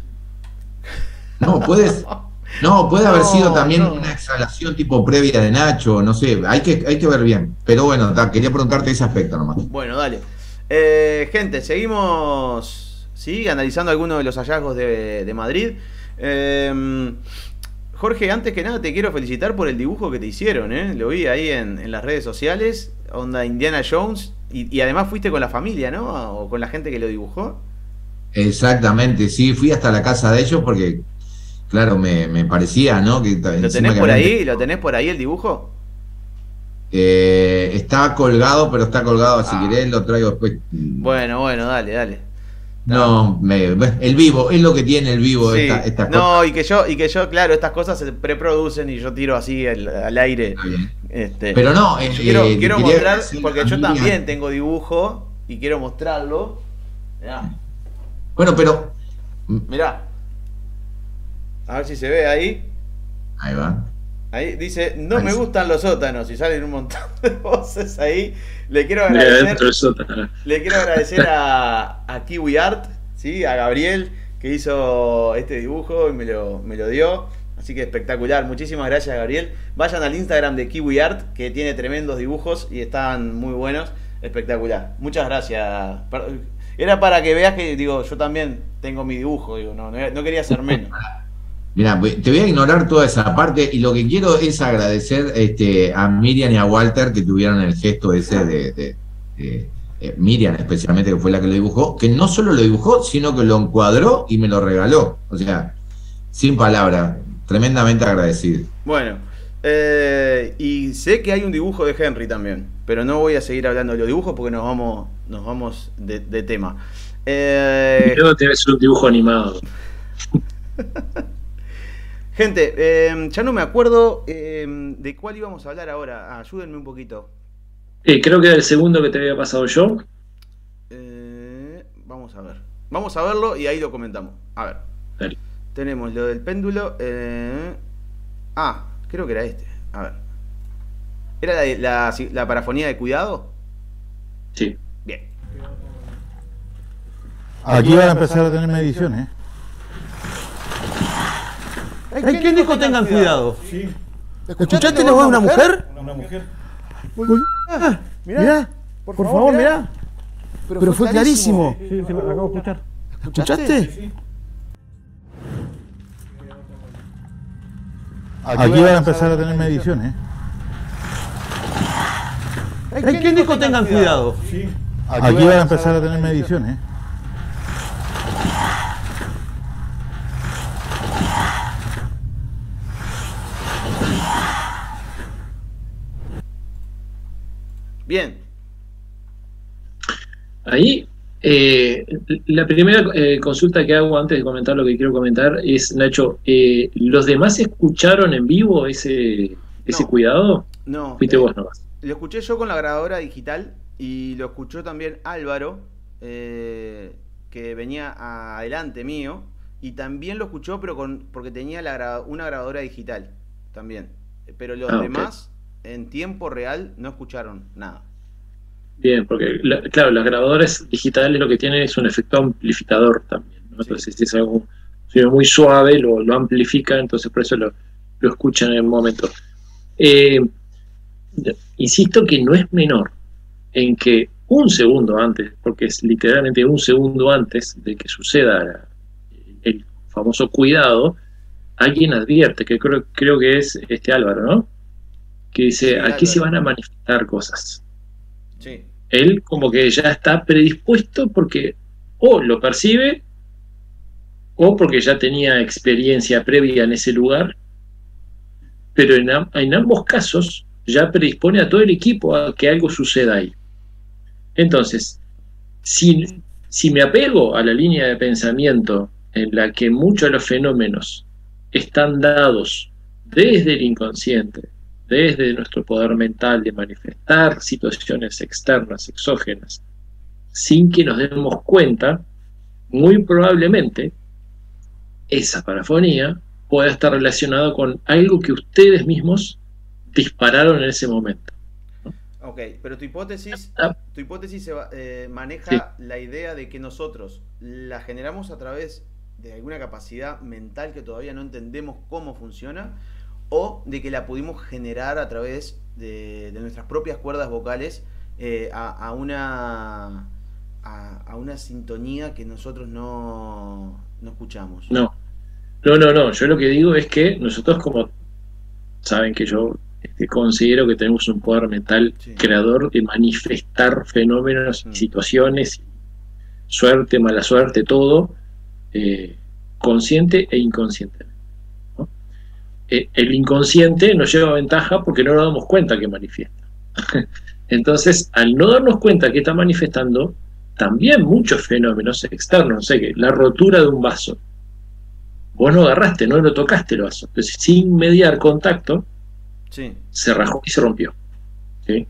No, puedes. No, puede haber No, sido también no. una exhalación tipo previa de Nacho, no sé, hay que, hay que ver bien. Pero bueno, ta, quería preguntarte ese aspecto nomás. Bueno, dale. Eh, gente, seguimos ¿sí? analizando algunos de los hallazgos de, de Madrid. Eh, Jorge, antes que nada te quiero felicitar por el dibujo que te hicieron. ¿eh? Lo vi ahí en, en las redes sociales, onda Indiana Jones. Y, y además fuiste con la familia, ¿no? O con la gente que lo dibujó. Exactamente, sí, fui hasta la casa de ellos porque, claro, me, me parecía, ¿no? Que, ¿Lo tenés por ahí? ¿Lo tenés por ahí el dibujo? Eh, está colgado, pero está colgado, si Ah. querés lo traigo después. Bueno, bueno, dale, dale. No, me, el vivo, es lo que tiene el vivo, Sí. esta, estas No, cosas. y que yo, y que yo, claro, estas cosas se preproducen y yo tiro así al, al aire. Está bien. Este, Pero no, eh, yo quiero, eh, quiero quería mostrar, decir porque a yo Miriam- también tengo dibujo y quiero mostrarlo. Mirá, Bueno, pero. mirá. A ver si se ve ahí. Ahí va. Ahí dice, no Ahí me sí. gustan los sótanos y salen un montón de voces ahí. Le quiero Mira, agradecer, adentro del sótano. le quiero agradecer a, a Kiwi Art, ¿sí? A Gabriel, que hizo este dibujo y me lo, me lo dio. Así que espectacular. Muchísimas gracias, Gabriel. Vayan al Instagram de Kiwi Art, que tiene tremendos dibujos y están muy buenos. Espectacular. Muchas gracias. Per- Era para que veas que, digo, yo también tengo mi dibujo, digo, no, no, no quería ser menos. Mira, te voy a ignorar toda esa parte y lo que quiero es agradecer este, a Miriam y a Walter que tuvieron el gesto ese de, de- de- eh, Miriam especialmente, que fue la que lo dibujó, que no solo lo dibujó, sino que lo encuadró y me lo regaló. O sea, sin palabras, tremendamente agradecido. Bueno, eh, y sé que hay un dibujo de Henry también, pero no voy a seguir hablando de los dibujos porque nos vamos, nos vamos de, de tema. Eh, Yo tiene que ser un dibujo animado. gente, eh, ya no me acuerdo eh, de cuál íbamos a hablar ahora. Ayúdenme un poquito. Eh, creo que era el segundo que te había pasado yo. Eh, vamos a ver. Vamos a verlo y ahí lo comentamos. A ver. Dale. Tenemos lo del péndulo. eh, Ah, creo que era este. A ver. ¿Era la, la, la parafonía de cuidado? Sí. Bien. Aquí van a empezar a tener mediciones. ¿eh? ¿Hay quien dijo tengan cuidado? Sí. ¿Escuchaste la voz de una mujer? Una mujer. Ah, mirá, por favor, mirá. Pero fue clarísimo. Sí, sí, lo acabo de escuchar. ¿Escuchaste? Aquí van a empezar a tener mediciones. ¿eh? ¿Hay quien dijo tengan cuidado? Sí. Aquí van a empezar a tener mediciones. ¿eh? Bien. Ahí Eh, la primera eh, consulta que hago antes de comentar lo que quiero comentar es, Nacho, eh, ¿los demás escucharon en vivo ese, ese No. cuidado? No, Fuiste eh, vos nomás. lo escuché yo con la grabadora digital y lo escuchó también Álvaro, eh, que venía a- adelante mío, y también lo escuchó, pero con porque tenía la gra- una grabadora digital también. Pero los Ah, ok. demás, en tiempo real, no escucharon nada. Bien, porque la- claro, las grabadoras digitales lo que tienen es un efecto amplificador también, ¿no? Sí. Entonces, si es algo si es muy suave, lo, lo amplifica, entonces por eso lo, lo escuchan en el momento. Eh, Insisto que no es menor en que un segundo antes, porque es literalmente un segundo antes de que suceda el famoso cuidado, alguien advierte, que creo, creo que es este Álvaro, ¿no? Que dice, Sí, aquí se Álvaro. van a manifestar cosas. Sí, Él como que ya está predispuesto porque o lo percibe o porque ya tenía experiencia previa en ese lugar, pero en, am- en ambos casos ya predispone a todo el equipo a que algo suceda ahí. Entonces, si, si me apego a la línea de pensamiento en la que muchos de los fenómenos están dados desde el inconsciente, desde nuestro poder mental de manifestar situaciones externas, exógenas, sin que nos demos cuenta, muy probablemente esa parafonía pueda estar relacionada con algo que ustedes mismos dispararon en ese momento. ok, pero tu hipótesis, Ah. tu hipótesis se va- eh, maneja la idea de que nosotros la generamos a través de alguna capacidad mental que todavía no entendemos cómo funciona, o de que la pudimos generar a través de, de nuestras propias cuerdas vocales eh, a, a una a, a una sintonía que nosotros no, no escuchamos. No, no, no, no. Yo lo que digo es que nosotros, como saben que yo este, considero que tenemos un poder mental Sí. creador de manifestar fenómenos Mm. y situaciones, suerte, mala suerte, todo, eh, consciente e inconsciente, ¿no? Eh, el inconsciente nos lleva ventaja porque no nos damos cuenta que manifiesta. Entonces, al no darnos cuenta que está manifestando, también muchos fenómenos externos, no sé qué, la rotura de un vaso. Vos no agarraste, no lo tocaste el vaso. Entonces, sin mediar contacto, Sí, se rajó y se rompió. ¿Sí?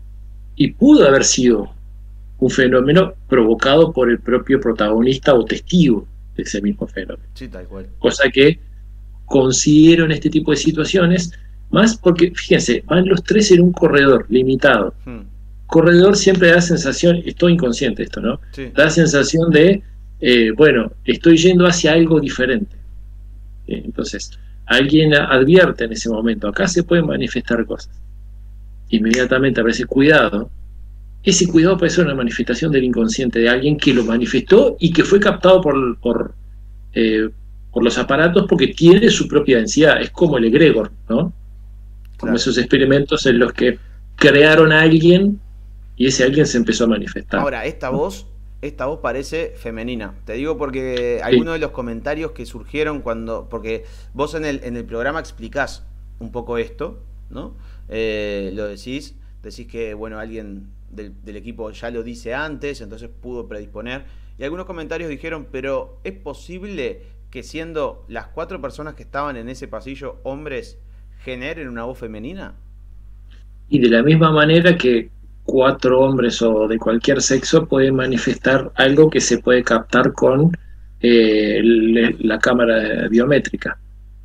Y pudo haber sido un fenómeno provocado por el propio protagonista o testigo de ese mismo fenómeno. sí, tal cual. Cosa que considero en este tipo de situaciones, más porque, fíjense, van los tres en un corredor limitado. Hmm, Corredor siempre da sensación, estoy inconsciente esto, ¿no? Sí, Da sensación de, eh, bueno, estoy yendo hacia algo diferente. Eh, Entonces, alguien advierte en ese momento, acá se pueden manifestar cosas. Inmediatamente aparece cuidado. Ese cuidado puede ser una manifestación del inconsciente de alguien que lo manifestó y que fue captado por, por, eh, por los aparatos porque tiene su propia densidad. Es como el egregor, ¿no? Como claro. esos experimentos en los que crearon a alguien y ese alguien se empezó a manifestar. Ahora, esta voz, esta voz parece femenina. Te digo porque Sí. algunos de los comentarios que surgieron cuando, porque vos en el, en el programa explicás un poco esto, ¿no? Eh, lo decís, decís que, bueno, alguien del, del equipo ya lo dice antes, entonces pudo predisponer. Y algunos comentarios dijeron, pero ¿es posible que siendo las cuatro personas que estaban en ese pasillo hombres, generen una voz femenina? Y de la misma manera que cuatro hombres o de cualquier sexo pueden manifestar algo que se puede captar con eh, le- la cámara biométrica.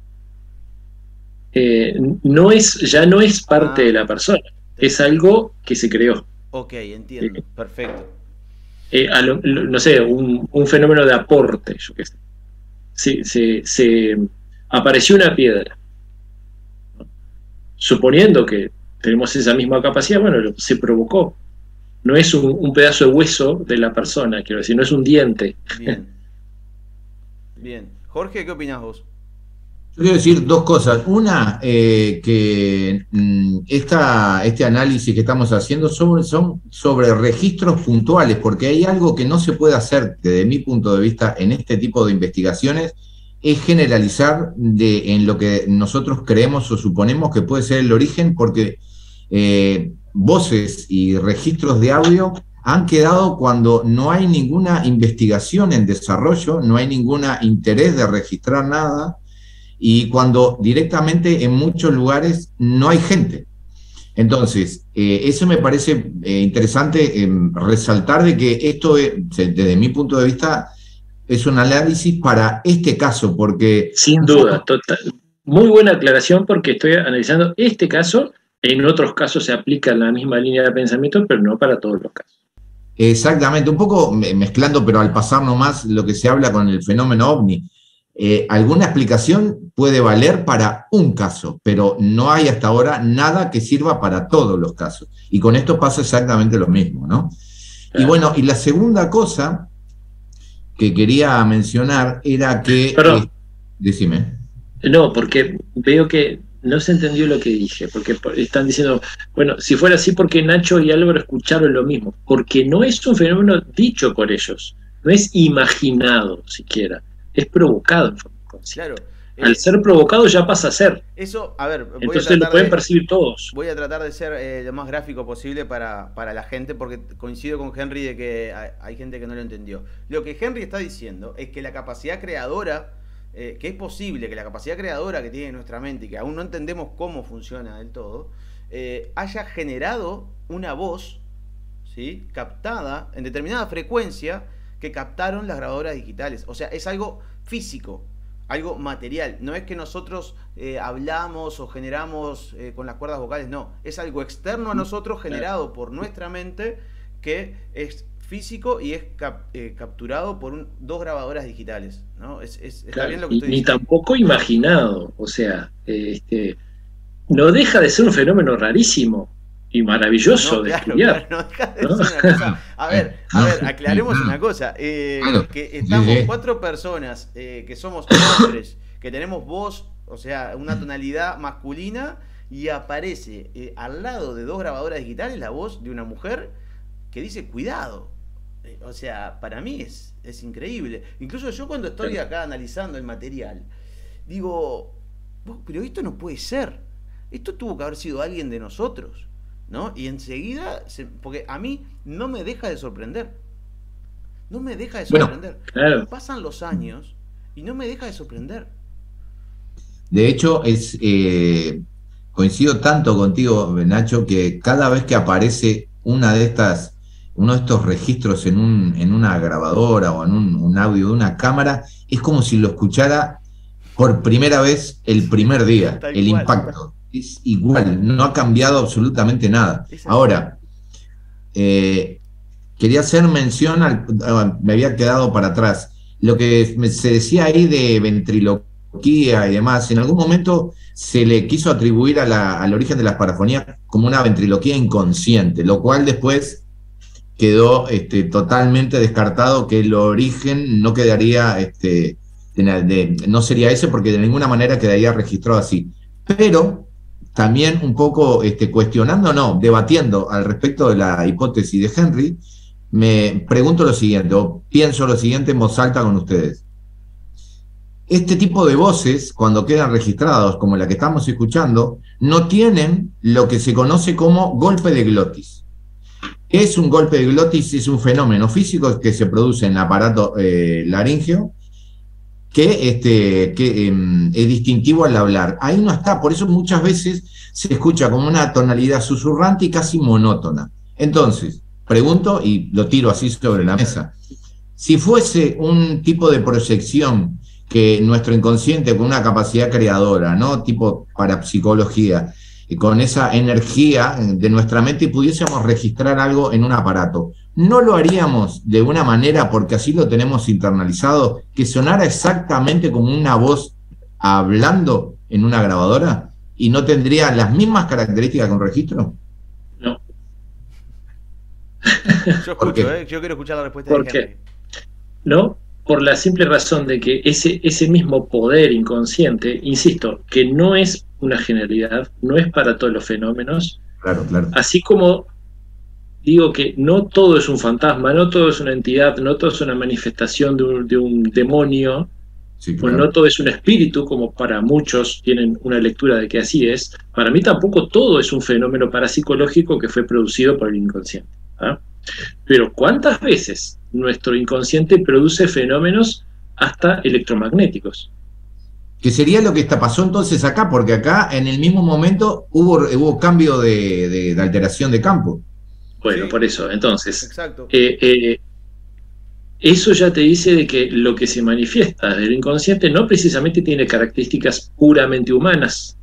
Eh, no es, ya no es parte Ah. de la persona, es algo que se creó. Ok, entiendo, Sí. perfecto. Eh, a lo- lo- no sé, un, un fenómeno de aporte, yo qué sé. Se, se- se apareció una piedra. Suponiendo que tenemos esa misma capacidad, bueno, lo- se provocó. No es un, un pedazo de hueso de la persona, quiero decir, no es un diente. Bien. Bien. Jorge, ¿qué opinas vos? Yo quiero decir dos cosas. Una, eh, que mm, esta, este análisis que estamos haciendo son, son sobre registros puntuales, porque hay algo que no se puede hacer desde mi punto de vista en este tipo de investigaciones, es generalizar de, en lo que nosotros creemos o suponemos que puede ser el origen, porque eh, voces y registros de audio han quedado cuando no hay ninguna investigación en desarrollo, no hay ningún interés de registrar nada, y cuando directamente en muchos lugares no hay gente. Entonces, eh, eso me parece eh, interesante eh, resaltar de que esto, es, desde mi punto de vista, es un análisis para este caso, porque... Sin duda, total. Muy buena aclaración, porque estoy analizando este caso. En otros casos se aplica la misma línea de pensamiento, pero no para todos los casos. Exactamente, un poco mezclando, pero al pasar nomás lo que se habla con el fenómeno ovni. Eh, alguna explicación puede valer para un caso, pero no hay hasta ahora nada que sirva para todos los casos. Y con esto pasa exactamente lo mismo, ¿no? Claro. Y bueno, y la segunda cosa que quería mencionar era que... Perdón. Eh, decime. No, porque veo que no se entendió lo que dije, porque están diciendo, bueno, si fuera así, ¿por qué Nacho y Álvaro escucharon lo mismo? Porque no es un fenómeno dicho por ellos, no es imaginado siquiera, es provocado en forma inconsciente. Claro. Al eh, ser provocado ya pasa a ser. Eso, a ver, voy entonces a lo pueden de, percibir todos. Voy a tratar de ser eh, lo más gráfico posible para, para la gente, porque coincido con Henry de que hay, hay gente que no lo entendió. Lo que Henry está diciendo es que la capacidad creadora, eh, que es posible que la capacidad creadora que tiene nuestra mente y que aún no entendemos cómo funciona del todo, eh, haya generado una voz, ¿sí?, captada en determinada frecuencia que captaron las grabadoras digitales. O sea, es algo físico, algo material. No es que nosotros eh, hablamos o generamos eh, con las cuerdas vocales, no. Es algo externo a nosotros, generado por nuestra mente, que es físico y es cap, eh, capturado por un, dos grabadoras digitales, ¿no? Es, es, está claro, bien lo que estoy ni diciendo. Tampoco imaginado. O sea, este, no deja de ser un fenómeno rarísimo y maravilloso no, de claro, estudiar. Claro, no deja de ¿no? ser una cosa. A ver, a ver, aclaremos una cosa. Eh, que estamos cuatro personas eh, que somos hombres, que tenemos voz, o sea, una tonalidad masculina, y aparece eh, al lado de dos grabadoras digitales la voz de una mujer que dice cuidado. Eh, o sea, para mí es, es increíble. Incluso yo cuando estoy acá analizando el material, digo, pero esto no puede ser. Esto tuvo que haber sido alguien de nosotros, ¿no? Y enseguida, se, porque a mí no me deja de sorprender. No me deja de sorprender. Bueno, claro. Pasan los años y no me deja de sorprender. De hecho, es eh, coincido tanto contigo, Nacho, que cada vez que aparece una de estas, uno de estos registros en, un, en una grabadora o en un, un audio de una cámara, es como si lo escuchara por primera vez el primer día, Tal el igual. impacto. Es igual, no ha cambiado absolutamente nada. Ahora, eh, quería hacer mención, al, me había quedado para atrás, lo que se decía ahí de ventriloquía y demás, en algún momento se le quiso atribuir a la, al origen de las parafonías como una ventriloquía inconsciente, lo cual después quedó este, totalmente descartado, que el origen no quedaría, este, de, de, no sería ese, porque de ninguna manera quedaría registrado así. Pero también un poco este, cuestionando, no, debatiendo al respecto de la hipótesis de Henry, me pregunto lo siguiente, o pienso lo siguiente en voz alta con ustedes. Este tipo de voces, cuando quedan registrados, como la que estamos escuchando, no tienen lo que se conoce como golpe de glotis. ¿Qué es un golpe de glotis? Es un fenómeno físico que se produce en el aparato eh, laríngeo, que, este, que eh, es distintivo al hablar. Ahí no está, por eso muchas veces se escucha como una tonalidad susurrante y casi monótona. Entonces, pregunto y lo tiro así sobre la mesa. Si fuese un tipo de proyección que nuestro inconsciente, con una capacidad creadora, ¿no?, tipo parapsicología, y con esa energía de nuestra mente, y pudiésemos registrar algo en un aparato, ¿no lo haríamos de una manera, porque así lo tenemos internalizado, que sonara exactamente como una voz hablando en una grabadora y no tendría las mismas características que un registro? No. Yo escucho, ¿eh? Yo quiero escuchar la respuesta ¿Por de qué? Henry. No, por la simple razón de que ese, ese mismo poder inconsciente, insisto, que no es una generalidad, no es para todos los fenómenos, claro, claro. Así como digo que no todo es un fantasma, no todo es una entidad, no todo es una manifestación de un, de un demonio, sí, claro. Pues no todo es un espíritu, como para muchos tienen una lectura de que así es. Para mí tampoco todo es un fenómeno parapsicológico que fue producido por el inconsciente, ¿ah? Pero ¿cuántas veces nuestro inconsciente produce fenómenos hasta electromagnéticos? Que sería lo que está, pasó entonces acá, porque acá en el mismo momento hubo, hubo cambio de, de, de alteración de campo. Bueno, Sí. por eso, entonces, Exacto. eh, eh, eso ya te dice de que lo que se manifiesta del inconsciente no precisamente tiene características puramente humanas,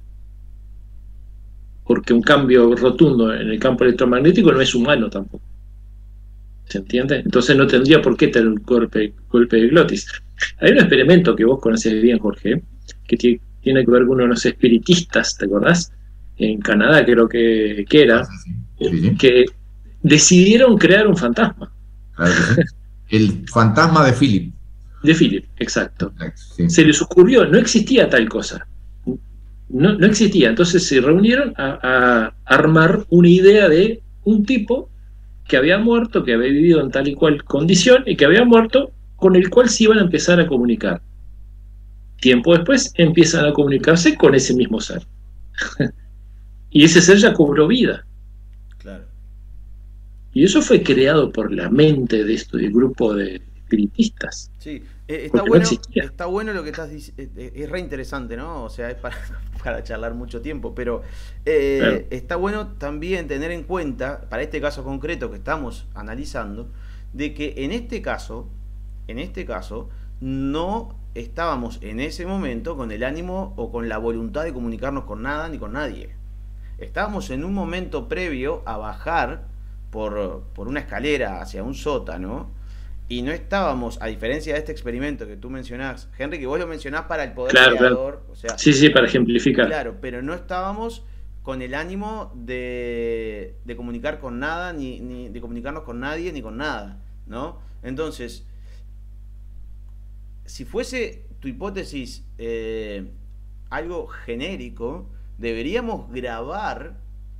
porque un cambio rotundo en el campo electromagnético no es humano tampoco. ¿Se entiende? Entonces no tendría por qué tener un golpe, golpe de glotis. Hay un experimento que vos conocés bien, Jorge, que tiene que ver con unos espiritistas, ¿te acordás? En Canadá creo que, que era, Sí, sí. que decidieron crear un fantasma. Claro que sí. El fantasma de Philip. De Philip, exacto. Sí. Se les ocurrió, no existía tal cosa. No, no existía. Entonces se reunieron a, a armar una idea de un tipo que había muerto, que había vivido en tal y cual condición y que había muerto, con el cual se iban a empezar a comunicar. Tiempo después empiezan a comunicarse con ese mismo ser. Y ese ser ya cobró vida. Claro. Y eso fue creado por la mente de este grupo de espiritistas. Sí, eh, está, Porque no bueno, existía. está bueno lo que estás diciendo, es re interesante, ¿no? O sea, es para, para charlar mucho tiempo, pero eh, Claro. está bueno también tener en cuenta, para este caso concreto que estamos analizando, de que en este caso, en este caso, no estábamos en ese momento con el ánimo o con la voluntad de comunicarnos con nada ni con nadie. Estábamos en un momento previo a bajar por, por una escalera hacia un sótano, y no estábamos, a diferencia de este experimento que tú mencionás, Henry, que vos lo mencionás para el poder Claro, creador, claro. o sea, Sí, sí, para ejemplificar. claro, pero no estábamos con el ánimo de, de comunicar con nada, ni, ni de comunicarnos con nadie, ni con nada, ¿no? Entonces, si fuese tu hipótesis eh, algo genérico, deberíamos grabar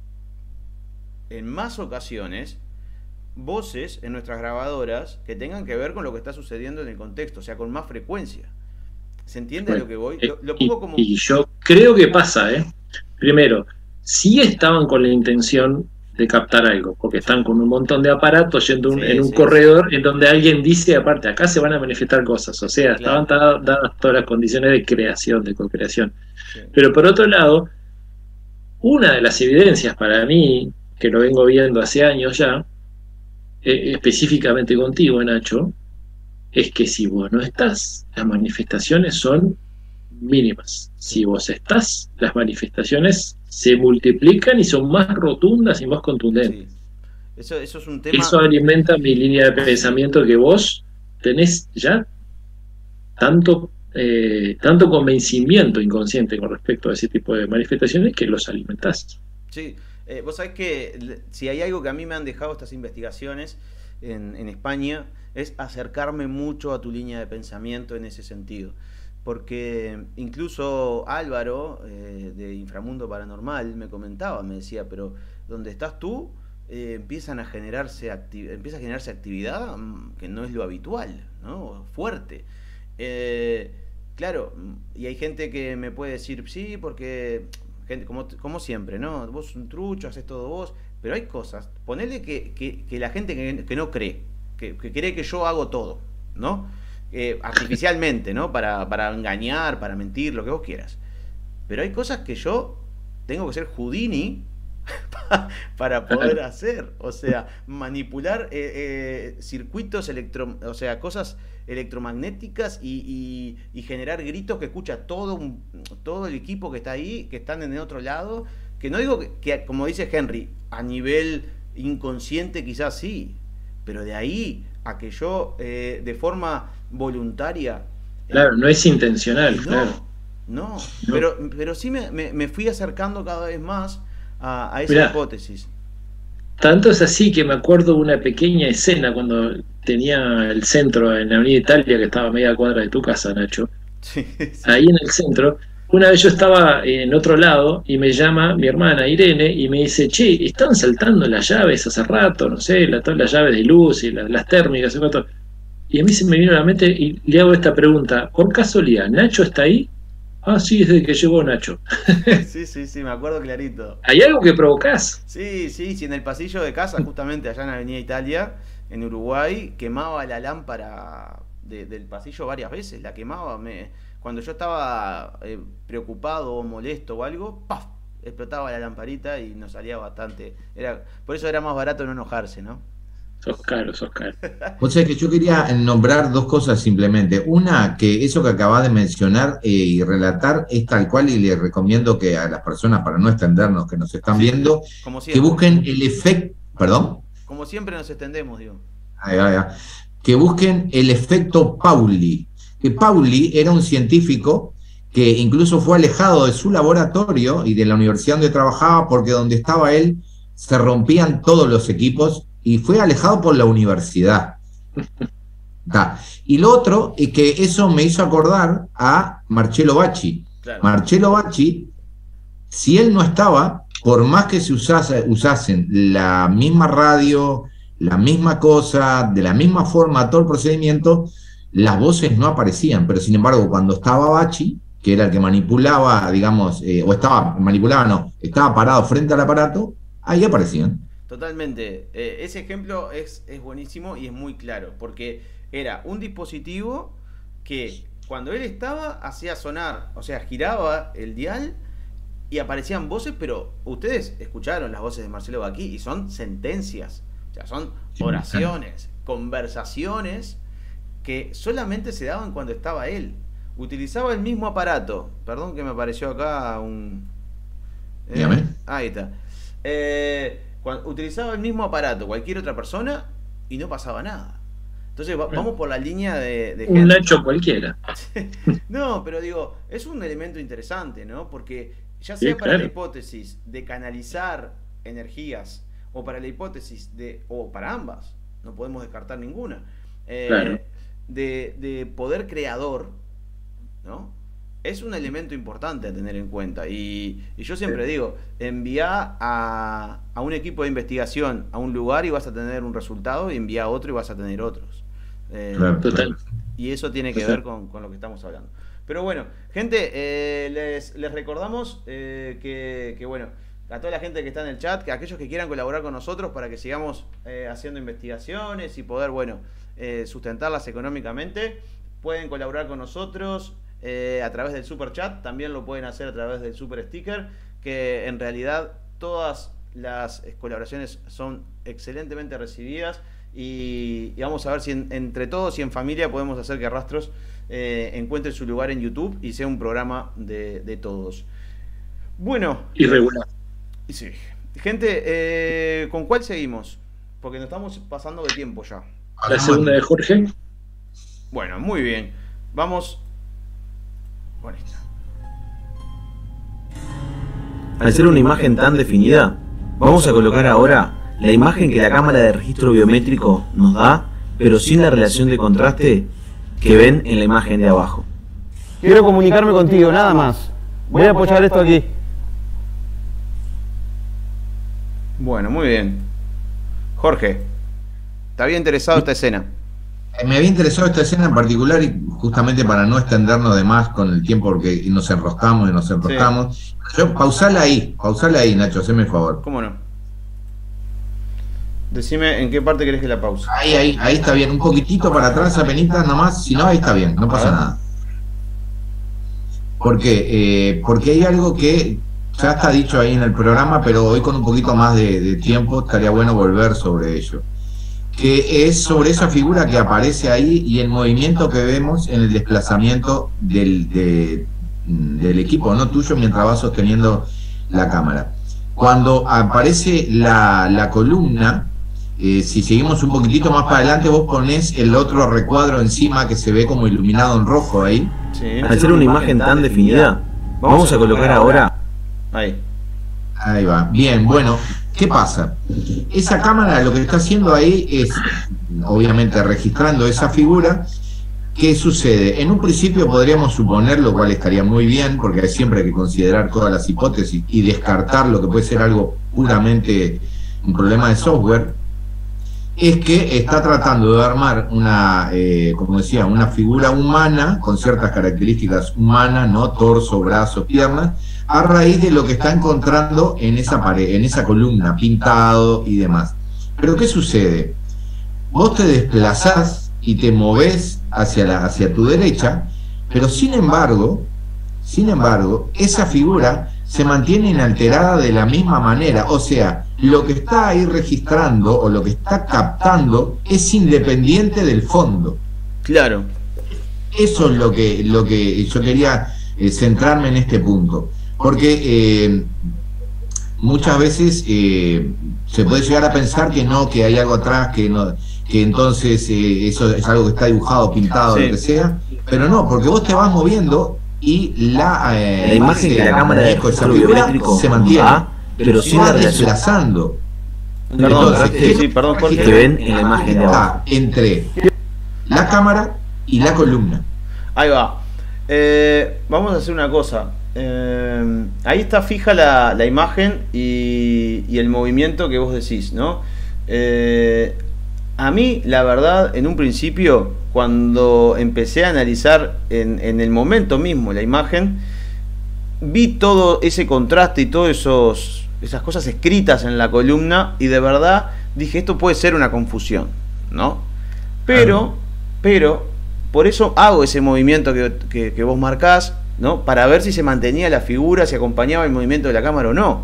en más ocasiones voces en nuestras grabadoras que tengan que ver con lo que está sucediendo en el contexto, o sea, con más frecuencia. ¿Se entiende Bueno, lo que voy? eh, Lo, lo y, pongo como... y yo creo que pasa, ¿eh? Primero, sí estaban con la intención de captar algo, porque están con un montón de aparatos yendo un- Sí, en un sí, corredor en donde alguien dice, aparte, acá se van a manifestar cosas, o sea, Claro. estaban ta- dadas todas las condiciones de creación, de co-creación. Sí. Pero por otro lado, una de las evidencias para mí, que lo vengo viendo hace años ya, eh, específicamente contigo, Nacho, es que si vos no estás, las manifestaciones son mínimas. Si vos estás, las manifestaciones se multiplican y son más rotundas y más contundentes. Sí. Eso, eso es un tema... Eso alimenta mi línea de pensamiento, que vos tenés ya tanto, eh, tanto convencimiento inconsciente con respecto a ese tipo de manifestaciones que los alimentás. Sí, eh, vos sabés que le- si hay algo que a mí me han dejado estas investigaciones en, en España, es acercarme mucho a tu línea de pensamiento en ese sentido. Porque incluso Álvaro, eh, de Inframundo Paranormal, me comentaba, me decía, pero donde estás tú, eh, empiezan a generarse acti- empieza a generarse actividad mm, que no es lo habitual, ¿no? Fuerte. Eh, claro, mm, y hay gente que me puede decir, sí, porque gente, como, como siempre, ¿no? Vos un trucho, haces todo vos, pero hay cosas, ponele que, que, que la gente que, que no cree, que, que cree que yo hago todo, ¿no? Eh, artificialmente, ¿no? Para, para engañar, para mentir, lo que vos quieras. Pero hay cosas que yo tengo que ser Houdini para poder hacer, o sea, manipular eh, eh, circuitos electro, o sea, cosas electromagnéticas y, y, y generar gritos que escucha todo un, todo el equipo que está ahí, que están en el otro lado, que no digo que, que, como dice Henry, a nivel inconsciente quizás sí, pero de ahí a que yo eh, de forma voluntaria... Claro, no es intencional, no, claro. No, No. pero, pero sí me, me, me fui acercando cada vez más a, a esa Mirá. hipótesis. Tanto es así que me acuerdo de una pequeña escena cuando tenía el centro en la Avenida Italia, que estaba a media cuadra de tu casa, Nacho. Sí, sí. Ahí en el centro, una vez yo estaba en otro lado y me llama mi hermana Irene y me dice, che, están saltando las llaves hace rato, no sé, la, todas las llaves de luz y la- las térmicas y cuánto. Y a mí se me vino a la mente y le hago esta pregunta, por casualidad, ¿Nacho está ahí? Ah, sí, desde que llegó Nacho. Sí, sí, sí, me acuerdo clarito. ¿Hay algo que provocás? Sí, sí, sí, en el pasillo de casa, justamente allá en Avenida Italia, en Uruguay, quemaba la lámpara de, del pasillo varias veces. La quemaba, me, cuando yo estaba eh, preocupado o molesto o algo, ¡paf! Explotaba la lamparita y nos salía bastante. Era, por eso era más barato no enojarse, ¿no? Sos caro, sos caro. O sea que yo quería nombrar dos cosas simplemente. Una, que eso que acabas de mencionar eh, y relatar es tal cual, y le recomiendo que a las personas, para no extendernos, que nos están Sí, viendo, como que siempre. busquen el efecto, perdón, Como siempre nos extendemos, digo. Ahí va, ahí va. Que busquen el efecto Pauli. Que Pauli era un científico que incluso fue alejado de su laboratorio y de la universidad donde trabajaba, porque donde estaba él se rompían todos los equipos, y fue alejado por la universidad. Da. Y lo otro es que eso me hizo acordar a Marcello Bacci. Claro. Marcello Bacci, si él no estaba, por más que se usase, usasen la misma radio, la misma cosa, de la misma forma, todo el procedimiento, las voces no aparecían. Pero sin embargo, cuando estaba Bacci, que era el que manipulaba, digamos, eh, o estaba, manipulaba no, estaba parado frente al aparato, ahí aparecían. Totalmente. Eh, ese ejemplo es, es buenísimo y es muy claro, porque era un dispositivo que cuando él estaba hacía sonar, o sea, giraba el dial y aparecían voces, pero ustedes escucharon las voces de Marcello Bacci y son sentencias, o sea, son oraciones, conversaciones que solamente se daban cuando estaba él. Utilizaba el mismo aparato. Perdón que me apareció acá un... Eh, Dígame. ahí está. Eh... Cuando utilizaba el mismo aparato cualquier otra persona y no pasaba nada. Entonces va, vamos por la línea de, de un gente. Nacho cualquiera. No, pero digo, es un elemento interesante, ¿no? Porque ya sea Sí, para claro. la hipótesis de canalizar energías o para la hipótesis de, o para ambas, no podemos descartar ninguna, eh, Claro. de, de poder creador, ¿no? Es un elemento importante a tener en cuenta. Y, y yo siempre digo, envía a, a un equipo de investigación a un lugar y vas a tener un resultado, y envía a otro y vas a tener otros. Eh, Claro. Total. y eso tiene que Total. ver con, con lo que estamos hablando. Pero bueno, gente, eh, les, les recordamos eh, que, que, bueno, a toda la gente que está en el chat, que aquellos que quieran colaborar con nosotros para que sigamos eh, haciendo investigaciones y poder, bueno, eh, sustentarlas económicamente, pueden colaborar con nosotros eh, a través del super chat, también lo pueden hacer a través del super sticker, que en realidad todas las colaboraciones son excelentemente recibidas, y, y vamos a ver si en, entre todos y en familia podemos hacer que Rastros eh, encuentre su lugar en YouTube y sea un programa de, de todos. Bueno, Irregular. sí. Gente, eh, ¿con cuál seguimos? Porque nos estamos pasando de tiempo ya. La segunda de Jorge. Bueno, muy bien. Vamos con esta. Al ser una imagen tan definida, vamos a colocar ahora la imagen que la cámara de registro biométrico nos da, pero sin la relación de contraste que ven en la imagen de abajo. Quiero comunicarme contigo, nada más. Voy a apoyar esto aquí. Bueno, muy bien. Jorge, ¿te había interesado esta escena? Me había interesado esta escena en particular, y justamente para no extendernos de más con el tiempo, porque nos enroscamos y nos enroscamos. Yo, pausala ahí, pausala ahí, Nacho, haceme el favor. ¿Cómo no? Decime en qué parte querés que la pause. Ahí, ahí, ahí está bien, un poquitito para atrás, apenitas nomás, si no, ahí está bien, no pasa nada. ¿Por qué? Eh, porque hay algo que ya está dicho ahí en el programa, pero hoy con un poquito más de, de tiempo estaría bueno volver sobre ello. Que es sobre esa figura que aparece ahí y el movimiento que vemos en el desplazamiento del, de, del equipo, no tuyo, mientras vas sosteniendo la cámara. Cuando aparece la, la columna, eh, si seguimos un poquitito más para adelante, vos ponés el otro recuadro encima que se ve como iluminado en rojo ahí. Sí. Al ser una imagen tan definida, vamos a colocar ahora... Ahí. Ahí va. Bien, bueno, ¿qué pasa? Esa cámara lo que está haciendo ahí es, obviamente, registrando esa figura. ¿Qué sucede? En un principio podríamos suponer, lo cual estaría muy bien, porque siempre hay que considerar todas las hipótesis y descartar lo que puede ser algo puramente un problema de software. es que está tratando de armar una, eh, como decía, una figura humana con ciertas características humanas, ¿no? Torso, brazos, piernas, a raíz de lo que está encontrando en esa pared, en esa columna, pintado y demás. Pero ¿qué sucede? Vos te desplazás y te movés hacia, la, hacia tu derecha, pero sin embargo, sin embargo, esa figura se mantiene inalterada de la misma manera, o sea, lo que está ahí registrando o lo que está captando es independiente del fondo. Claro. Eso es lo que, lo que yo quería eh, centrarme en este punto, porque eh, muchas veces eh, se puede llegar a pensar que no, que hay algo atrás, que no, que entonces eh, eso es algo que está dibujado, pintado, sí, lo que sea, pero no, porque vos te vas moviendo y la, eh, la imagen que la cámara de registro biométrico se mantiene, da, pero sin la relación. Desplazando. Perdón, Entonces, sí, perdón, Jorge. Que ven en la imagen de abajo. Entre la cámara y la columna. Ahí va. Eh, vamos a hacer una cosa. Eh, ahí está fija la, la imagen y, y el movimiento que vos decís, ¿no? Eh, a mí, la verdad, en un principio, cuando empecé a analizar en, en el momento mismo la imagen, vi todo ese contraste y todas esos esas cosas escritas en la columna y de verdad dije, esto puede ser una confusión, ¿no? Pero, pero, por eso hago ese movimiento que, que, que vos marcás, ¿no? Para ver si se mantenía la figura, si acompañaba el movimiento de la cámara o no.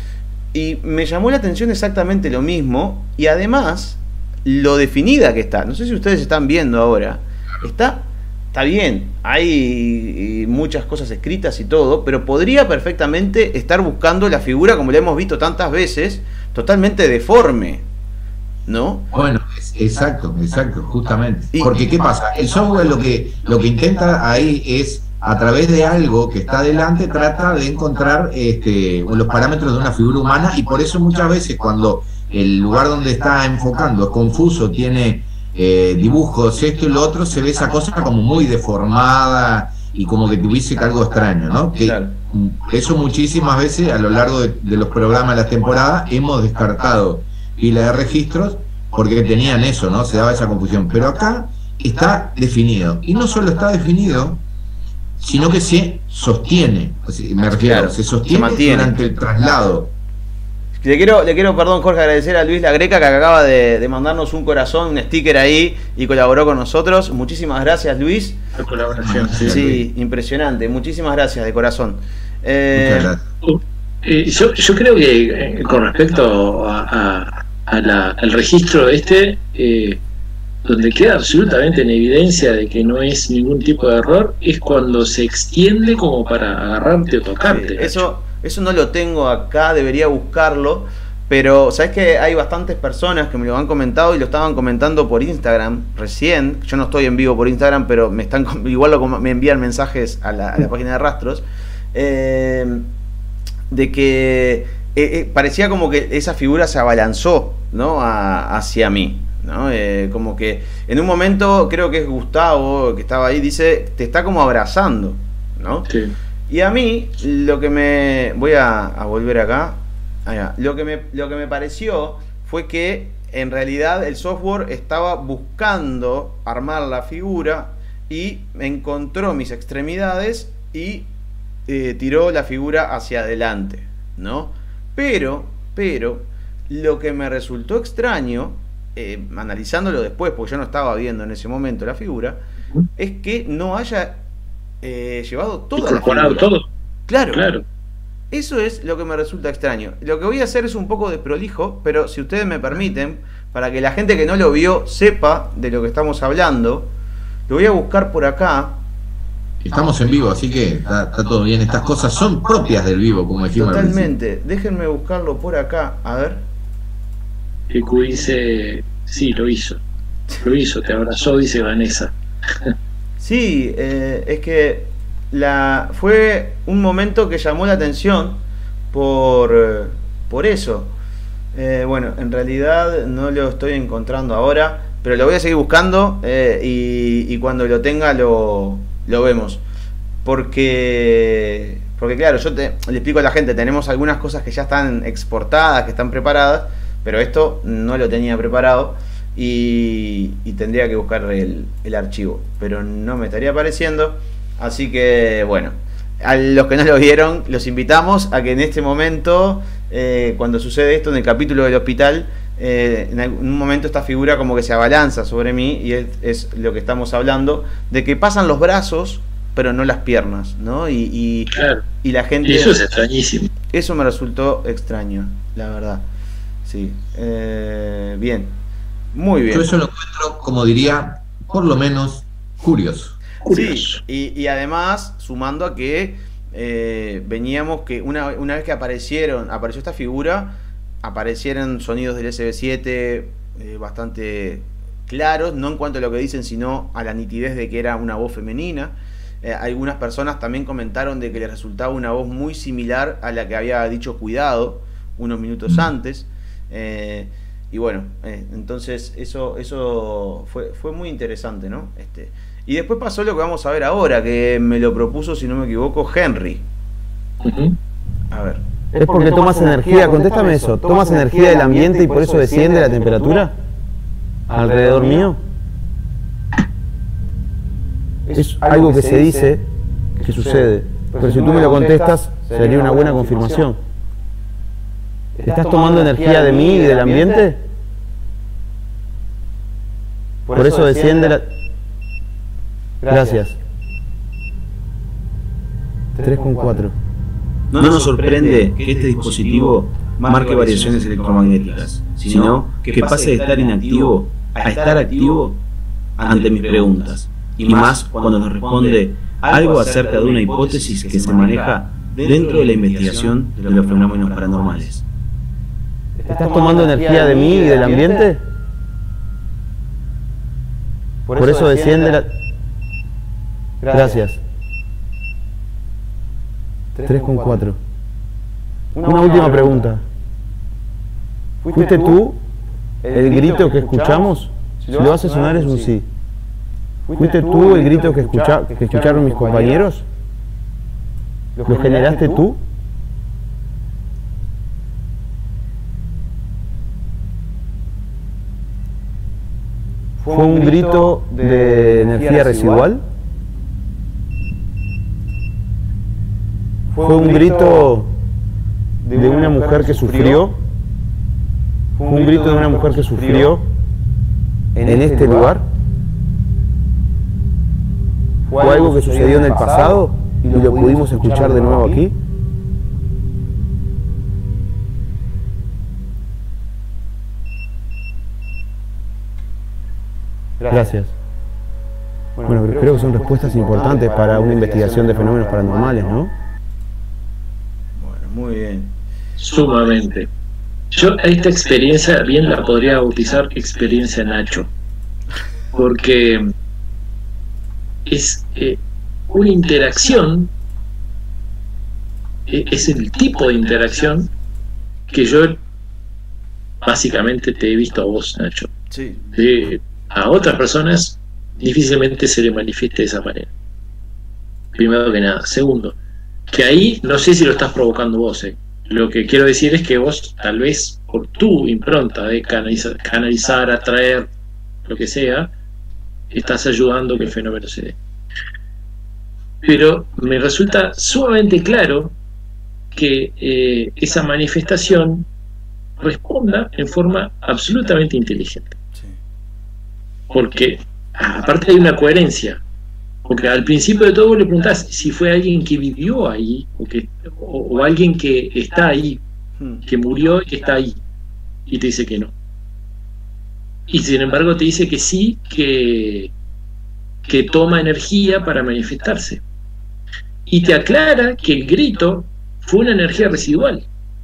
Y me llamó la atención exactamente lo mismo y además lo definida que está. No sé si ustedes están viendo ahora. Está, está bien, hay muchas cosas escritas y todo, pero podría perfectamente estar buscando la figura, como la hemos visto tantas veces, totalmente deforme, ¿no? Bueno, exacto, exacto, justamente. Porque ¿qué pasa? El software lo que, lo que intenta ahí es, a través de algo que está adelante, trata de encontrar este, los parámetros de una figura humana, y por eso muchas veces cuando el lugar donde está enfocando es confuso, tiene eh, dibujos, esto y lo otro, se ve esa cosa como muy deformada y como que tuviese algo extraño, ¿no? Que claro. Eso muchísimas veces a lo largo de, de los programas de la temporada hemos descartado pila de registros porque tenían eso, ¿no? Se daba esa confusión. Pero acá está definido. Y no solo está definido, sino que se sostiene. Me refiero, claro, se sostiene se durante el traslado. Le quiero, le quiero, perdón, Jorge, agradecer a Luis La Greca, que acaba de, de mandarnos un corazón, un sticker ahí y colaboró con nosotros. Muchísimas gracias, Luis. La colaboración, sí. Sí, impresionante. Muchísimas gracias, de corazón. Eh, Muchas gracias. Eh, yo, yo creo que eh, con respecto a, a, a la, al registro este, eh, donde queda absolutamente en evidencia de que no es ningún tipo de error, es cuando se extiende como para agarrarte o tocarte. Sí, eso... Eso no lo tengo acá, debería buscarlo, pero sabes que hay bastantes personas que me lo han comentado y lo estaban comentando por Instagram recién. Yo no estoy en vivo por Instagram, pero me están igual lo, me envían mensajes a la, a la página de Rastros, eh, de que eh, eh, parecía como que esa figura se abalanzó, ¿no? a, hacia mí, ¿no? Eh, como que en un momento, creo que es Gustavo que estaba ahí, dice, te está como abrazando, ¿no? Sí. Y a mí, lo que me... Voy a, a volver acá. Allá. Lo que me, lo que me pareció fue que en realidad el software estaba buscando armar la figura y encontró mis extremidades y eh, tiró la figura hacia adelante, ¿no? Pero, pero, lo que me resultó extraño, eh, analizándolo después, porque yo no estaba viendo en ese momento la figura, es que no haya... Eh, llevado toda la figura. todo. Claro, claro. Eso es lo que me resulta extraño. Lo que voy a hacer es un poco desprolijo, pero si ustedes me permiten, para que la gente que no lo vio sepa de lo que estamos hablando, lo voy a buscar por acá. Estamos en vivo, así que está, está todo bien. Estas cosas son propias del vivo, como dijimos. Totalmente. Déjenme buscarlo por acá, a ver. E Q dice, sí, lo hizo. Lo hizo, te abrazó, dice Vanessa. Sí, eh, es que la, fue un momento que llamó la atención por, por eso. Eh, bueno, en realidad no lo estoy encontrando ahora, pero lo voy a seguir buscando eh, y, y cuando lo tenga lo, lo vemos. Porque, porque claro, yo te, le explico a la gente, tenemos algunas cosas que ya están exportadas, que están preparadas, pero esto no lo tenía preparado. y, y tendría que buscar el, el archivo, pero no me estaría apareciendo. Así que bueno, a los que no lo vieron, los invitamos a que en este momento, eh, cuando sucede esto en el capítulo del hospital, eh, en algún momento esta figura como que se abalanza sobre mí, y es, es lo que estamos hablando, de que pasan los brazos pero no las piernas, ¿no? Y, y, claro. y la gente... Y eso es extrañísimo. Eso me resultó extraño, la verdad. Sí. Eh, bien. Muy bien. Yo eso lo encuentro, como diría, por lo menos curioso. Sí, y, y además, sumando a que eh, veníamos que una, una vez que aparecieron, apareció esta figura, aparecieron sonidos del S B siete eh, bastante claros, no en cuanto a lo que dicen, sino a la nitidez de que era una voz femenina. Eh, algunas personas también comentaron de que les resultaba una voz muy similar a la que había dicho Cuidado unos minutos antes. Eh, y bueno, eh, entonces eso, eso fue, fue muy interesante, ¿no? Este, y después pasó lo que vamos a ver ahora, que me lo propuso, si no me equivoco, Henry. Uh-huh. A ver. Es porque tomas energía, contéstame eso, tomas energía del ambiente y por eso desciende la temperatura alrededor mío. Es algo que se dice que sucede, pero si tú me lo contestas sería una buena confirmación. ¿Estás tomando energía de mí y del ambiente? Por eso desciende la... Gracias. tres coma cuatro. No nos sorprende que este dispositivo marque variaciones electromagnéticas, sino que pase de estar inactivo a estar activo ante mis preguntas, y más cuando nos responde algo acerca de una hipótesis que se maneja dentro de la investigación de los fenómenos paranormales. ¿Estás tomando energía de mí y del ambiente? Por eso desciende la... Gracias. tres coma cuatro. Una última pregunta. ¿Fuiste tú el grito que escuchamos? Si lo hace sonar es un sí. ¿Fuiste tú el grito que, escucha, que escucharon mis compañeros? ¿Lo generaste tú? ¿Fue un grito de energía residual? ¿Fue un grito de una mujer que sufrió? ¿Fue un grito de una mujer que sufrió en este lugar? ¿Fue algo que sucedió en el pasado y lo pudimos escuchar de nuevo aquí? Gracias. Bueno, creo que son respuestas importantes para una investigación de fenómenos paranormales, ¿no? Bueno, muy bien. Sumamente. Yo a esta experiencia bien la podría bautizar experiencia Nacho, porque es eh, una interacción, eh, es el tipo de interacción que yo básicamente te he visto a vos, Nacho. Sí. De, a otras personas difícilmente se le manifieste de esa manera. Primero que nada. Segundo, que ahí no sé si lo estás provocando vos. Eh. Lo que quiero decir es que vos, tal vez por tu impronta de canalizar, canalizar, atraer, lo que sea, estás ayudando a que el fenómeno se dé. Pero me resulta sumamente claro que eh, esa manifestación responda en forma absolutamente inteligente. Porque aparte hay una coherencia, porque al principio de todo vos le preguntás si fue alguien que vivió ahí o, que, o, o alguien que está ahí, que murió y que está ahí, y te dice que no, y sin embargo te dice que sí, que, que toma energía para manifestarse, y te aclara que el grito fue una energía residual.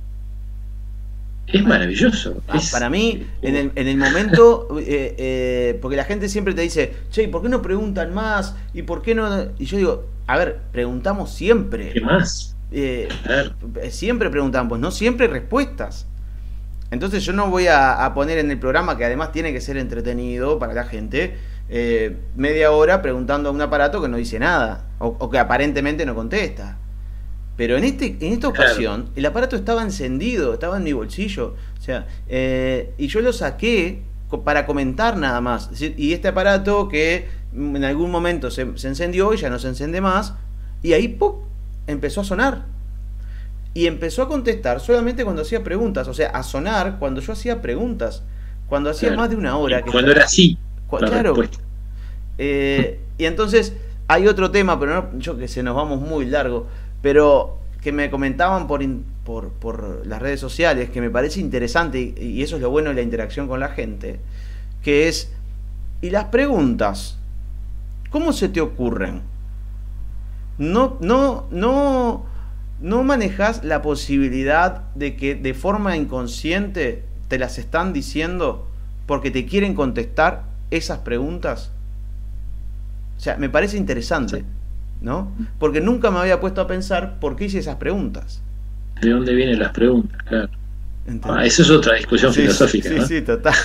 Es maravilloso. Ah, es... Para mí, en el, en el momento, eh, eh, porque la gente siempre te dice, che, ¿por qué no preguntan más? ¿Y por qué no? Y yo digo, a ver, preguntamos siempre. ¿Qué más? Eh, claro. Siempre preguntamos, no siempre respuestas. Entonces yo no voy a, a poner en el programa, que además tiene que ser entretenido para la gente, eh, media hora preguntando a un aparato que no dice nada, o, o que aparentemente no contesta. Pero en este en esta ocasión, claro, el aparato estaba encendido, estaba en mi bolsillo. O sea, eh, y yo lo saqué para comentar nada más. Y este aparato que en algún momento se, se encendió y ya no se enciende más, y ahí ¡pum!, empezó a sonar. Y empezó a contestar solamente cuando hacía preguntas, o sea, a sonar cuando yo hacía preguntas, cuando hacía claro. más de una hora. Que cuando estaba, era así. Cu claro. Eh, y entonces hay otro tema, pero no, yo que sé, nos vamos muy largo, pero que me comentaban por, in, por, por las redes sociales, que me parece interesante, y, y eso es lo bueno de la interacción con la gente, que es, y las preguntas, ¿cómo se te ocurren? No, no, no, no manejas la posibilidad de que de forma inconsciente te las están diciendo porque te quieren contestar esas preguntas. O sea, me parece interesante, ¿no? Porque nunca me había puesto a pensar por qué hice esas preguntas. ¿De dónde vienen las preguntas? Claro. Ah, eso es otra discusión sí, filosófica. Sí, ¿no? sí, total.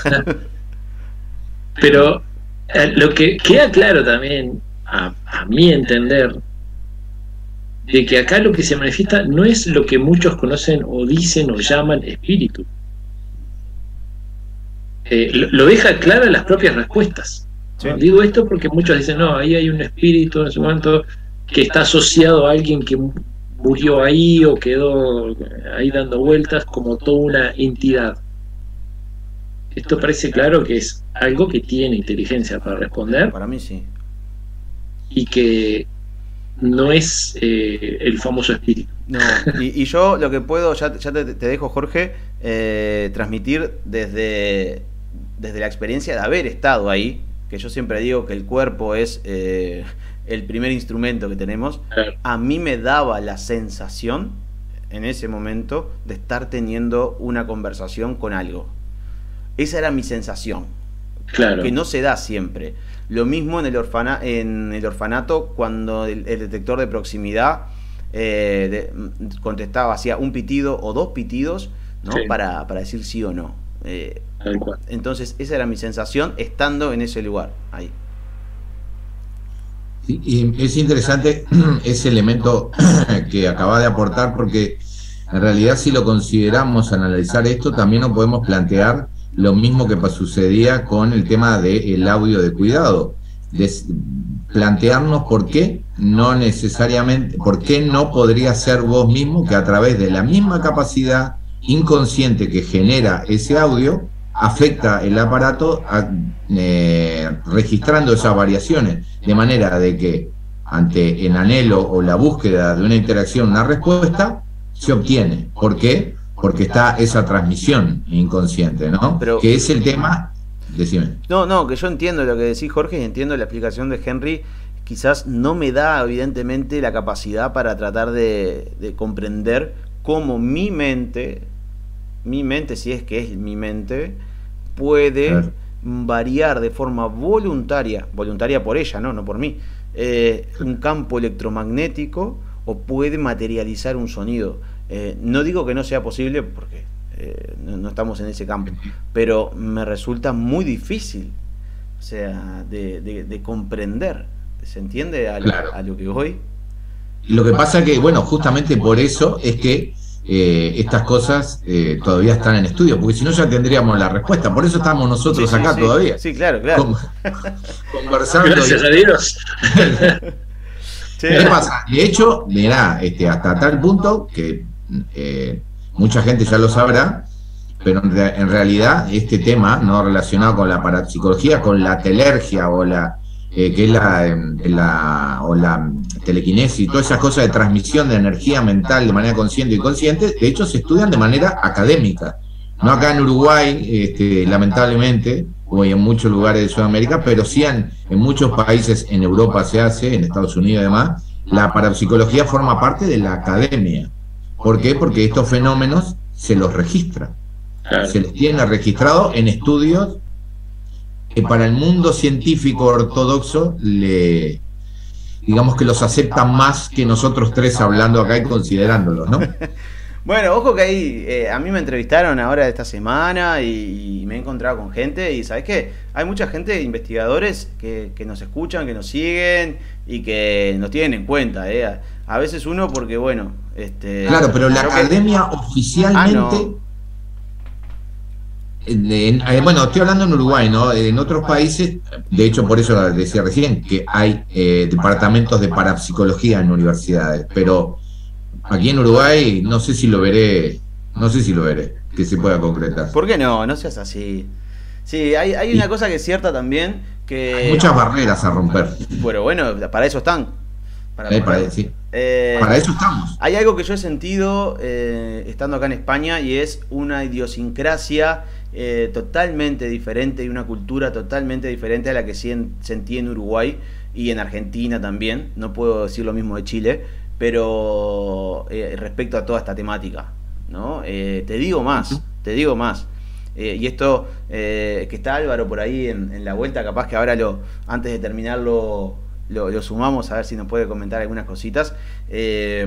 Pero eh, lo que queda claro también, a, a mi entender, de que acá lo que se manifiesta no es lo que muchos conocen o dicen o llaman espíritu. Eh, lo, lo deja claro en las propias respuestas. ¿no? Sí. Digo esto porque muchos dicen, no, ahí hay un espíritu en su momento que está asociado a alguien que murió ahí o quedó ahí dando vueltas como toda una entidad. Esto parece claro que es algo que tiene inteligencia para responder. Para mí sí. Y que no es eh, el famoso espíritu. No, y, y yo lo que puedo, ya, ya te, te dejo, Jorge, eh, transmitir desde, desde la experiencia de haber estado ahí, que yo siempre digo que el cuerpo es eh, el primer instrumento que tenemos. Claro. A mí me daba la sensación en ese momento de estar teniendo una conversación con algo. Esa era mi sensación. Claro. Que no se da siempre. Lo mismo en el, orfana, en el orfanato, cuando el, el detector de proximidad eh, de, contestaba, hacía un pitido o dos pitidos, ¿no? Sí. para, para decir sí o no. Eh, entonces esa era mi sensación estando en ese lugar, ahí. Sí, y es interesante ese elemento que acaba de aportar, porque en realidad si lo consideramos analizar esto, también nos podemos plantear lo mismo que sucedía con el tema del audio de cuidado, de plantearnos por qué no necesariamente, por qué no podría ser vos mismo que a través de la misma capacidad inconsciente que genera ese audio, afecta el aparato a, eh, registrando esas variaciones, de manera de que ante el anhelo o la búsqueda de una interacción, una respuesta, se obtiene. ¿Por qué? Porque está esa transmisión inconsciente, ¿no? Pero, que es el tema, decime. No, no, que yo entiendo lo que decís, Jorge, y entiendo la explicación de Henry. Quizás no me da, evidentemente, la capacidad para tratar de, de comprender cómo mi mente, mi mente, si es que es mi mente, puede claro. variar de forma voluntaria, voluntaria por ella, no, no por mí, eh, un campo electromagnético, o puede materializar un sonido. Eh, no digo que no sea posible porque eh, no, no estamos en ese campo, pero me resulta muy difícil, o sea, de, de, de comprender. ¿Se entiende a, claro. a lo que voy? Lo que pasa que, bueno, justamente por eso es que eh, estas cosas eh, todavía están en estudio, porque si no ya tendríamos la respuesta. Por eso estamos nosotros sí, acá sí, todavía. Sí, claro, claro. Con, conversando. Gracias y... a Dios. Sí. ¿Qué pasa? De hecho, mirá, este, hasta tal punto que eh, mucha gente ya lo sabrá, pero en, re, en realidad este tema no relacionado con la parapsicología, con la telergia o la eh, que es la, eh, la o la telequinesis, todas esas cosas de transmisión de energía mental de manera consciente y inconsciente, de hecho se estudian de manera académica. No acá en Uruguay, este, lamentablemente, o en muchos lugares de Sudamérica, pero sí en, en muchos países, en Europa se hace, en Estados Unidos y demás, la parapsicología forma parte de la academia. ¿Por qué? Porque estos fenómenos se los registra. Claro. Se les tiene registrado en estudios que para el mundo científico ortodoxo le, digamos que los aceptan más que nosotros tres hablando acá y considerándolos, ¿no? Bueno, ojo que ahí eh, a mí me entrevistaron ahora esta semana y, y me he encontrado con gente y ¿sabes qué? Hay mucha gente, investigadores que, que nos escuchan, que nos siguen y que nos tienen en cuenta, ¿eh? A, a veces uno porque, bueno... Este, claro, pero la academia que... oficialmente... Ah, no. en- en- eh, bueno, estoy hablando en Uruguay, ¿no? En otros países, de hecho, por eso decía recién que hay eh, departamentos de parapsicología en universidades, pero aquí en Uruguay no sé si lo veré, no sé si lo veré, que se pueda concretar. ¿Por qué no? No seas así. Sí, hay, hay una cosa que es cierta también, que... Hay muchas barreras a romper. Pero bueno, para eso están. Para, Eh, para, para- sí. eh, Para eso estamos. Hay algo que yo he sentido eh, estando acá en España y es una idiosincrasia eh, totalmente diferente y una cultura totalmente diferente a la que sien- sentí en Uruguay y en Argentina también. No puedo decir lo mismo de Chile, pero eh, respecto a toda esta temática, ¿no? Eh, te digo más, te digo más. Eh, y esto, eh, que está Álvaro por ahí en, en la vuelta, capaz que ahora lo, antes de terminarlo, lo, lo sumamos a ver si nos puede comentar algunas cositas. Eh,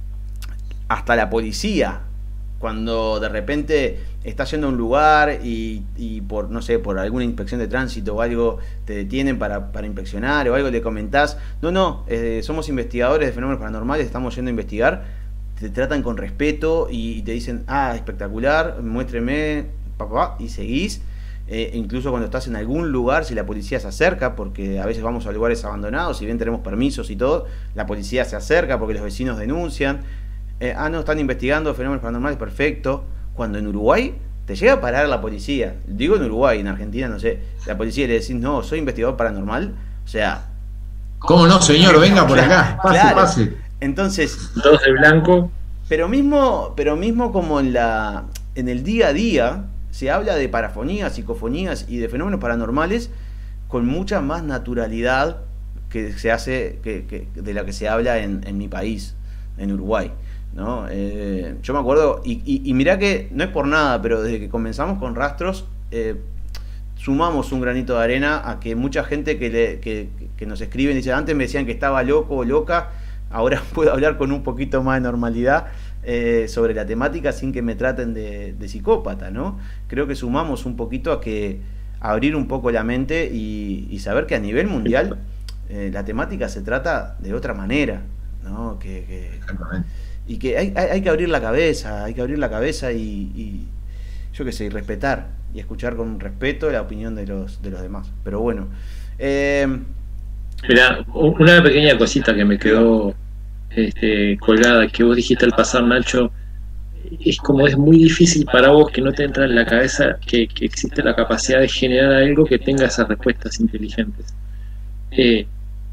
hasta la policía, cuando de repente estás yendo a un lugar y, y por, no sé, por alguna inspección de tránsito o algo, te detienen para, para inspeccionar o algo, le comentás, no, no, eh, somos investigadores de fenómenos paranormales, estamos yendo a investigar, te tratan con respeto y, y te dicen, ah, espectacular, muéstreme, papá, y seguís. Eh, incluso cuando estás en algún lugar, si la policía se acerca, porque a veces vamos a lugares abandonados, si bien tenemos permisos y todo, la policía se acerca porque los vecinos denuncian. Eh, ah, no, están investigando fenómenos paranormales, perfecto. Cuando en Uruguay te llega a parar la policía, digo en Uruguay, en Argentina, no sé, la policía le decís, no, soy investigador paranormal, o sea... ¿Cómo no, señor? Venga por acá, pase, Claro. pase. Entonces, Dos de blanco. pero mismo, pero mismo como en la en el día a día se habla de parafonías, psicofonías y de fenómenos paranormales con mucha más naturalidad que se hace que, que- de la que se habla en, en mi país, en Uruguay, ¿no? Eh, yo me acuerdo, y, y, y mirá que no es por nada, pero desde que comenzamos con Rastros, eh, sumamos un granito de arena a que mucha gente que, le, que, que nos escribe dice, antes me decían que estaba loco o loca, ahora puedo hablar con un poquito más de normalidad eh, sobre la temática sin que me traten de, de psicópata, ¿no? Creo que sumamos un poquito a que a abrir un poco la mente y, y saber que a nivel mundial eh, la temática se trata de otra manera, ¿no? Que, que- Exactamente. y que hay, hay, hay que abrir la cabeza, hay que abrir la cabeza y, y yo qué sé, y respetar y escuchar con respeto la opinión de los, de los demás. Pero bueno, eh, Mira, una pequeña cosita que me quedó este, colgada, que vos dijiste al pasar, Nacho, es como es muy difícil para vos que no te entra en la cabeza que, que existe la capacidad de generar algo que tenga esas respuestas inteligentes. Eh,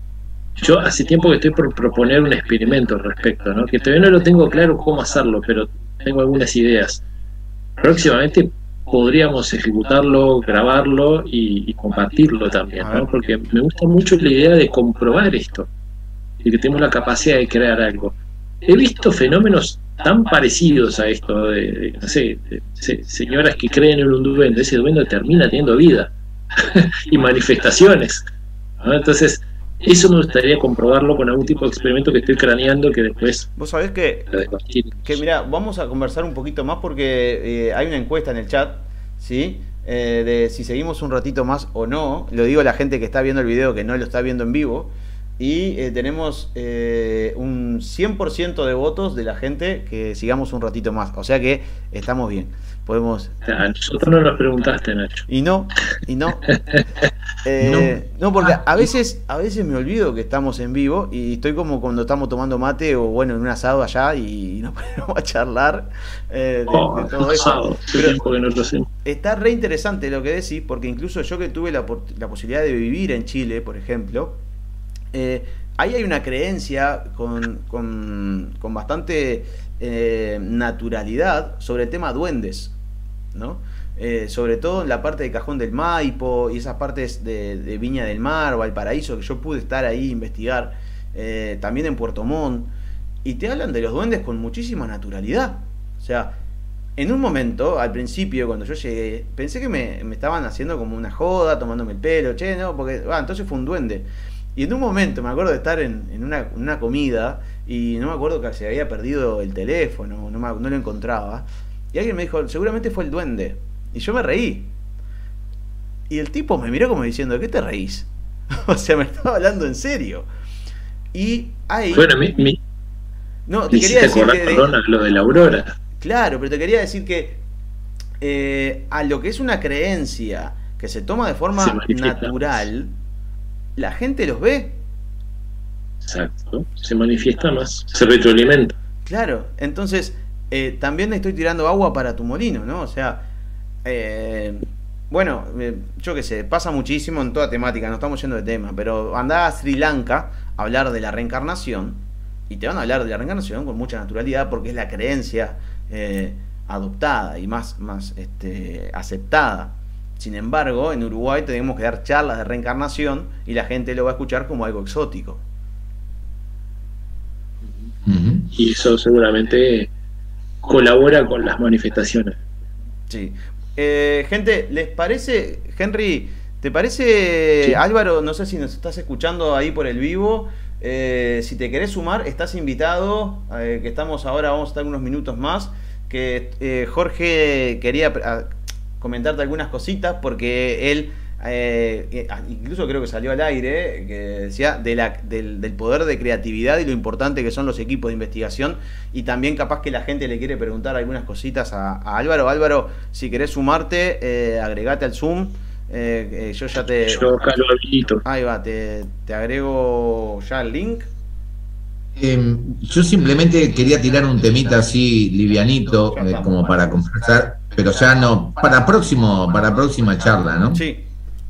yo hace tiempo que estoy por proponer un experimento al respecto, ¿no? Que todavía no lo tengo claro cómo hacerlo, pero tengo algunas ideas. Próximamente podríamos ejecutarlo, grabarlo y, y compartirlo también, A ver. ¿no? Porque me gusta mucho la idea de comprobar esto, de que tenemos la capacidad de crear algo. He visto fenómenos tan parecidos a esto, de, de, no sé, de, se- señoras que creen en un duende, ese duende termina teniendo vida y manifestaciones, ¿no? Entonces, eso me gustaría comprobarlo con algún tipo de experimento que estoy craneando que después vos sabés que lo debatiremos. Que mira, vamos a conversar un poquito más porque eh, hay una encuesta en el chat, ¿sí? Eh, de si seguimos un ratito más o no. Lo digo a la gente que está viendo el video, que no lo está viendo en vivo. Y eh, tenemos eh, un cien por ciento de votos de la gente que sigamos un ratito más. O sea que estamos bien. Podemos... A nosotros no nos preguntaste, Nacho. Y no, y no. Eh, no, porque a veces, a veces me olvido que estamos en vivo y estoy como cuando estamos tomando mate o bueno, en un asado allá y nos ponemos a charlar eh, de, Oh, de todo eso. pasado, qué Pero tiempo que no lo hacemos. está re interesante lo que decís, porque incluso yo que tuve la, por- la posibilidad de vivir en Chile, por ejemplo, eh, ahí hay una creencia con, con, con bastante eh, naturalidad sobre el tema duendes, ¿no? Eh, sobre todo en la parte de Cajón del Maipo y esas partes de, de Viña del Mar, Valparaíso, que yo pude estar ahí e investigar, eh, también en Puerto Montt, y te hablan de los duendes con muchísima naturalidad. O sea, en un momento, al principio, cuando yo llegué, pensé que me, me estaban haciendo como una joda, tomándome el pelo, che, no, porque, ah, entonces fue un duende. Y en un momento me acuerdo de estar en, en una, una comida y no me acuerdo que se había perdido el teléfono, no, me- no lo encontraba. Y alguien me dijo, seguramente fue el duende. Y yo me reí. Y el tipo me miró como diciendo, ¿de qué te reís? O sea, me estaba hablando en serio. Y ahí... Bueno, mi, mi, no, me te quería hiciste decir acordar, que... de- perdona, lo de la aurora. Claro, pero te quería decir que eh, a lo que es una creencia que se toma de forma natural, la gente los ve. Exacto, se manifiesta más, se retroalimenta. Claro, entonces eh, también estoy tirando agua para tu molino, ¿no? O sea, eh, bueno, eh, yo qué sé, pasa muchísimo en toda temática, no estamos yendo de tema, pero andá a Sri Lanka a hablar de la reencarnación y te van a hablar de la reencarnación con mucha naturalidad porque es la creencia eh, adoptada y más, más este, aceptada. Sin embargo, en Uruguay tenemos que dar charlas de reencarnación y la gente lo va a escuchar como algo exótico. Y eso seguramente colabora con las manifestaciones. Sí. Eh, gente, ¿les parece, Henry, te parece, sí. Álvaro, no sé si nos estás escuchando ahí por el vivo, eh, si te querés sumar, estás invitado, eh, que estamos ahora, vamos a estar unos minutos más, que eh, Jorge quería a, comentarte algunas cositas porque él... Eh, incluso creo que salió al aire, que decía de la, del, del poder de creatividad y lo importante que son los equipos de investigación, y también capaz que la gente le quiere preguntar algunas cositas a, a Álvaro. Álvaro, si querés sumarte, eh, agregate al Zoom. Eh, eh, yo ya te... Yo acá lo habilito. Ahí va, te, te agrego ya el link. Eh, yo simplemente quería tirar un temita así livianito, eh, como para conversar, pero ya no, para próximo, para próxima charla, ¿no? Sí.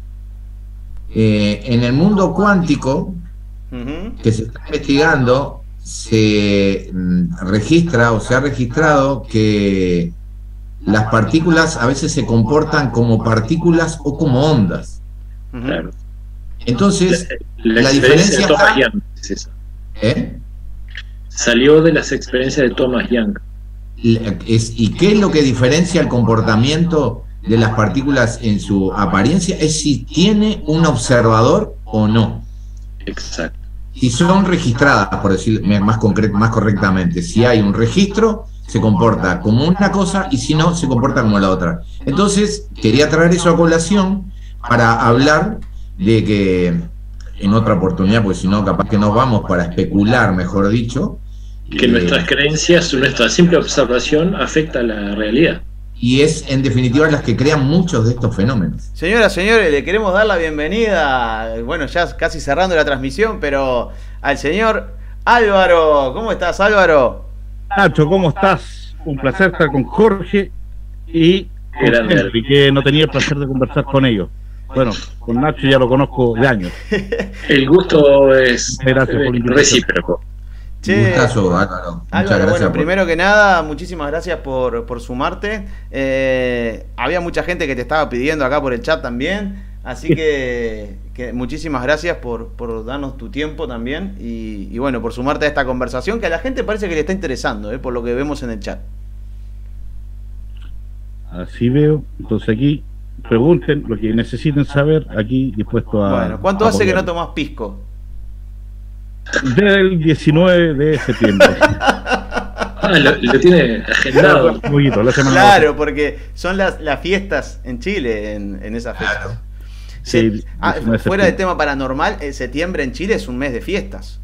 Eh, en el mundo cuántico, Uh-huh. que se está investigando, se mm, registra o se ha registrado que las partículas a veces se comportan como partículas o como ondas. Uh-huh. Claro. Entonces, la, la, la diferencia diferencia de Thomas está... Young es esa. ¿Eh? Salió de las experiencias de Thomas Young. Es, ¿y qué es lo que diferencia el comportamiento de las partículas en su apariencia? Es si tiene un observador o no. Exacto. Si son registradas, por decir más, concret, más correctamente, si hay un registro, se comporta como una cosa, y si no, se comporta como la otra. Entonces, quería traer eso a colación para hablar de que, en otra oportunidad, porque si no, capaz que nos vamos para especular, mejor dicho. Que eh, nuestras creencias, nuestra simple observación afecta a la realidad. Y es, en definitiva, las que crean muchos de estos fenómenos. Señoras, señores, le queremos dar la bienvenida, bueno, ya casi cerrando la transmisión, pero al señor Álvaro. ¿Cómo estás, Álvaro? Nacho, ¿cómo estás? Un placer estar con Jorge y con Henry, que no tenía el placer de conversar con ellos. Bueno, con Nacho ya lo conozco de años. El gusto es Gracias por la recíproco. Che, gustazo, Álvaro. Muchas Álvaro, gracias. bueno, por... primero que nada, muchísimas gracias por, por sumarte. Eh, había mucha gente que te estaba pidiendo acá por el chat también, así que, que muchísimas gracias por, por darnos tu tiempo también y, y bueno, por sumarte a esta conversación que a la gente parece que le está interesando, eh, por lo que vemos en el chat. Así veo. Entonces aquí pregunten lo que necesiten saber, aquí dispuesto a... Bueno, ¿cuánto a hace que no apoyarlo. tomás pisco? Del diecinueve de septiembre. Ah, lo, lo tiene agendado. Un poquito, la semana Claro, porque son las, las fiestas en Chile en, en esa fecha. Claro. Se- Sí, ah, diecinueve de fuera de septiembre. tema paranormal, en septiembre en Chile es un mes de fiestas.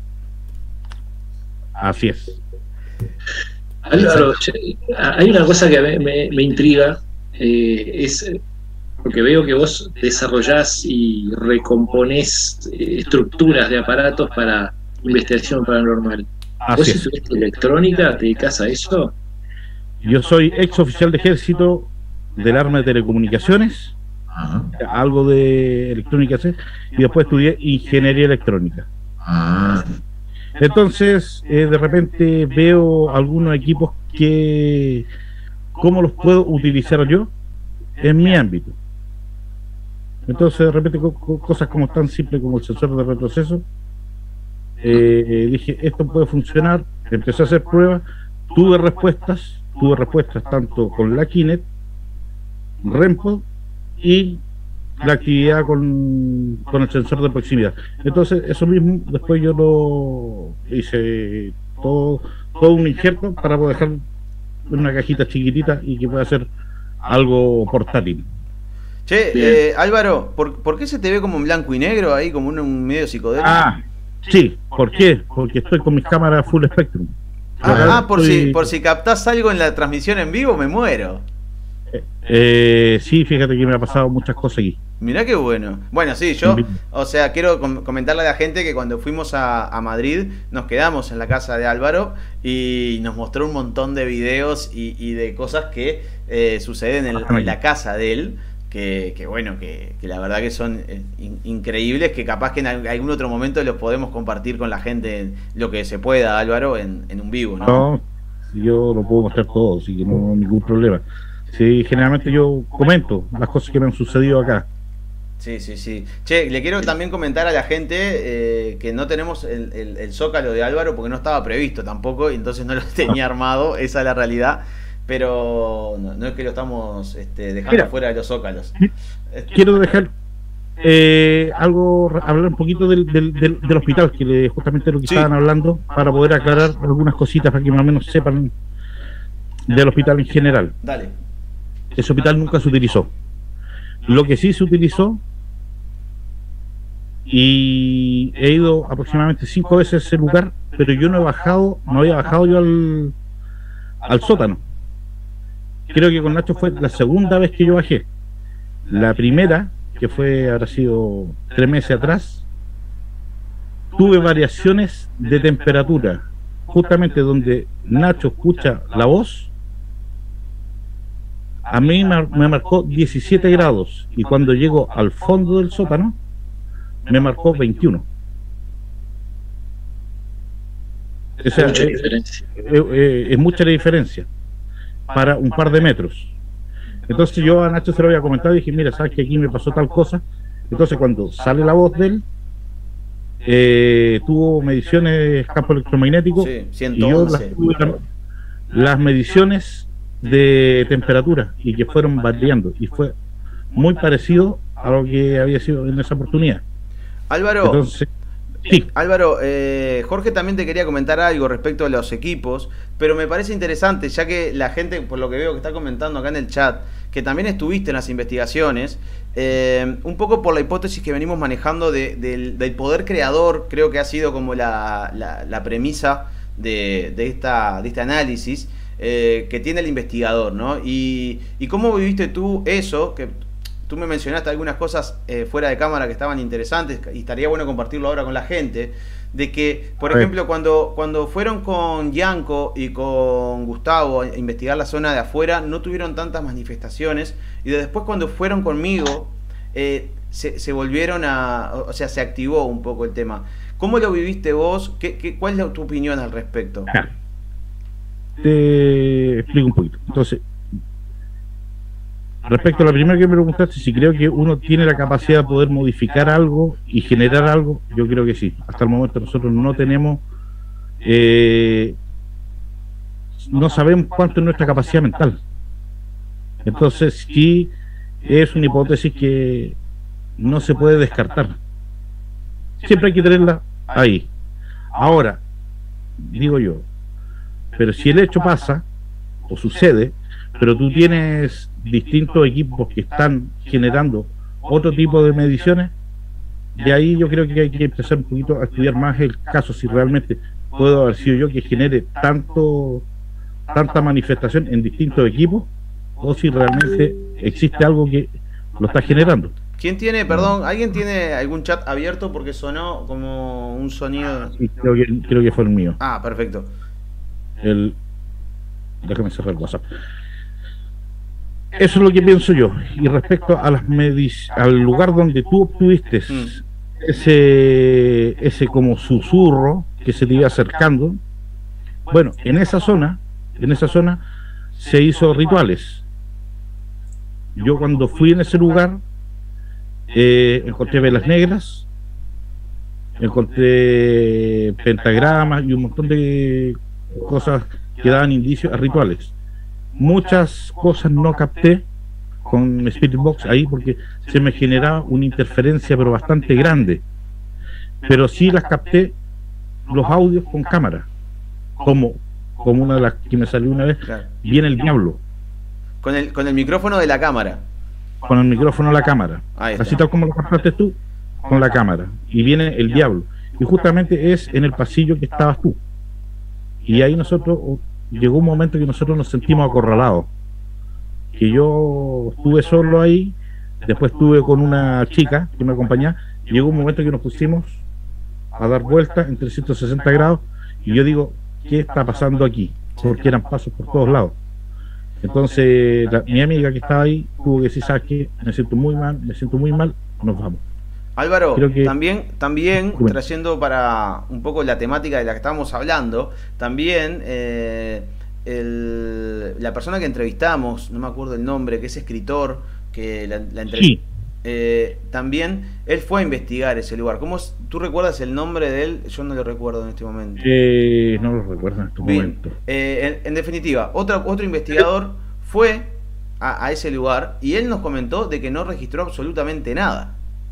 Así es. Álvaro, che, hay una cosa que me, me, me intriga, eh, es porque veo que vos desarrollás y recomponés eh, estructuras de aparatos para investigación paranormal. ¿Vos Así es. estudiaste electrónica? ¿Te dedicás a eso? Yo soy ex oficial de ejército del arma de telecomunicaciones, Ajá. algo de electrónica sé, y después estudié ingeniería electrónica. Ah, Entonces, eh, de repente veo algunos equipos que, ¿cómo los puedo utilizar yo en mi ámbito? Entonces, de repente, co co cosas como tan simples como el sensor de retroceso, eh, eh, dije, esto puede funcionar, empecé a hacer pruebas, tuve respuestas, tuve respuestas tanto con la Kinect, REMPO y la actividad con, con el sensor de proximidad. Entonces, eso mismo, después yo lo hice todo, todo un injerto para poder dejar en una cajita chiquitita y que pueda ser algo portátil. Che, eh, Álvaro, ¿por, ¿por qué se te ve como en blanco y negro ahí, como un, un medio psicodélico? Ah, sí, ¿por qué? Porque estoy con mis cámaras full spectrum. Ah, Acá ah, por, estoy- si, por si captás algo en la transmisión en vivo, me muero. Eh, sí, fíjate que me ha pasado muchas cosas aquí. Mirá qué bueno. Bueno, sí, yo, o sea, quiero com comentarle a la gente que cuando fuimos a, a Madrid nos quedamos en la casa de Álvaro y nos mostró un montón de videos y, y de cosas que eh, suceden en, en la casa de él, que, que bueno, que, que la verdad que son eh, in increíbles, que capaz que en algún otro momento los podemos compartir con la gente lo que se pueda, Álvaro, en, en un vivo, ¿no? No, yo lo puedo mostrar todo, así que no hay ningún problema. Sí, generalmente yo comento las cosas que me han sucedido acá. Sí, sí, sí. Che, le quiero también comentar a la gente eh, que no tenemos el, el, el zócalo de Álvaro porque no estaba previsto tampoco y entonces no lo tenía armado, esa es la realidad. Pero no, no es que lo estamos este, dejando Mira, fuera de los zócalos. Quiero dejar eh, algo, hablar un poquito del, del, del, del hospital, que le, justamente lo que sí. estaban hablando, para poder aclarar algunas cositas para que más o menos sepan del hospital en general. Dale. Ese hospital nunca se utilizó. Lo que sí se utilizó, y he ido aproximadamente cinco veces a ese lugar, pero yo no he bajado, no había bajado yo al, al sótano. Creo que con Nacho fue la segunda vez que yo bajé. La primera, que fue, habrá sido tres meses atrás, tuve variaciones de temperatura, justamente donde Nacho escucha la voz. A mí me marcó diecisiete grados y cuando llego al fondo del sótano me marcó veintiuno. O sea, mucha es, diferencia. Es, es, es mucha la diferencia para un par de metros. Entonces yo a Nacho se lo había comentado y dije, mira, sabes que aquí me pasó tal cosa. Entonces cuando sale la voz de él, eh, tuvo mediciones campo electromagnético, sí, y yo las, tuve, las mediciones de temperatura y que fueron variando y fue muy parecido a lo que había sido en esa oportunidad. Álvaro, Entonces, sí. Álvaro, eh, Jorge también te quería comentar algo respecto a los equipos, pero me parece interesante, ya que la gente, por lo que veo que está comentando acá en el chat, que también estuviste en las investigaciones, eh, un poco por la hipótesis que venimos manejando de, de, del poder creador, creo que ha sido como la, la, la premisa de, de, esta, de este análisis, Eh, que tiene el investigador, ¿no? Y, y cómo viviste tú eso, que tú me mencionaste algunas cosas eh, fuera de cámara que estaban interesantes y estaría bueno compartirlo ahora con la gente, de que, por a ejemplo, cuando, cuando fueron con Gianco y con Gustavo a investigar la zona de afuera, no tuvieron tantas manifestaciones, y después cuando fueron conmigo, eh, se, se volvieron a, o sea, se activó un poco el tema. ¿Cómo lo viviste vos? ¿Qué, qué, ¿Cuál es tu opinión al respecto? Ja. Te explico un poquito. Entonces, respecto a la primera que me preguntaste, si creo que uno tiene la capacidad de poder modificar algo y generar algo, yo creo que sí. Hasta el momento nosotros no tenemos, eh, no sabemos cuánto es nuestra capacidad mental. Entonces, sí es una hipótesis que no se puede descartar. Siempre hay que tenerla ahí. Ahora, digo yo, pero si el hecho pasa o sucede, pero tú tienes distintos equipos que están generando otro tipo de mediciones, de ahí yo creo que hay que empezar un poquito a estudiar más el caso, si realmente puedo haber sido yo que genere tanto tanta manifestación en distintos equipos, o si realmente existe algo que lo está generando. ¿Quién tiene, perdón, alguien tiene algún chat abierto porque sonó como un sonido? Sí, creo que, creo que fue el mío. Ah, perfecto. El, déjame cerrar el WhatsApp. Eso es lo que pienso yo. Y respecto a las medic al lugar donde tú obtuviste mm. ese ese como susurro que se te iba acercando, bueno, en esa zona, en esa zona se hizo rituales. Yo cuando fui en ese lugar eh, encontré velas negras, encontré pentagramas y un montón de cosas que daban indicios a rituales. Muchas cosas no capté con Spirit Box ahí porque se me generaba una interferencia pero bastante grande, pero sí las capté los audios con cámara, como como una de las que me salió una vez, claro. Viene el diablo con el con el micrófono de la cámara, con el micrófono de la cámara, así tal como lo captaste tú, con la cámara, y viene el diablo, y justamente es en el pasillo que estabas tú. Y ahí nosotros, llegó un momento que nosotros nos sentimos acorralados. que yo estuve solo ahí, después estuve con una chica que me acompañaba, y llegó un momento que nos pusimos a dar vueltas en trescientos sesenta grados, y yo digo, ¿qué está pasando aquí? Porque eran pasos por todos lados. Entonces la, mi amiga que estaba ahí tuvo que decir, ¿sabes qué? Me siento muy mal, me siento muy mal, nos vamos. Álvaro, Creo que... también, también bueno. trayendo para un poco la temática de la que estábamos hablando, también eh, el, la persona que entrevistamos, no me acuerdo el nombre, que es escritor, que la, la entrevistó, Sí. eh, también él fue a investigar ese lugar. ¿Cómo es? ¿Tú recuerdas el nombre de él? Yo no lo recuerdo en este momento. Eh, no lo recuerdo en este Bien, momento. eh, en, en definitiva, otro, otro investigador fue a, a ese lugar y él nos comentó de que no registró absolutamente nada.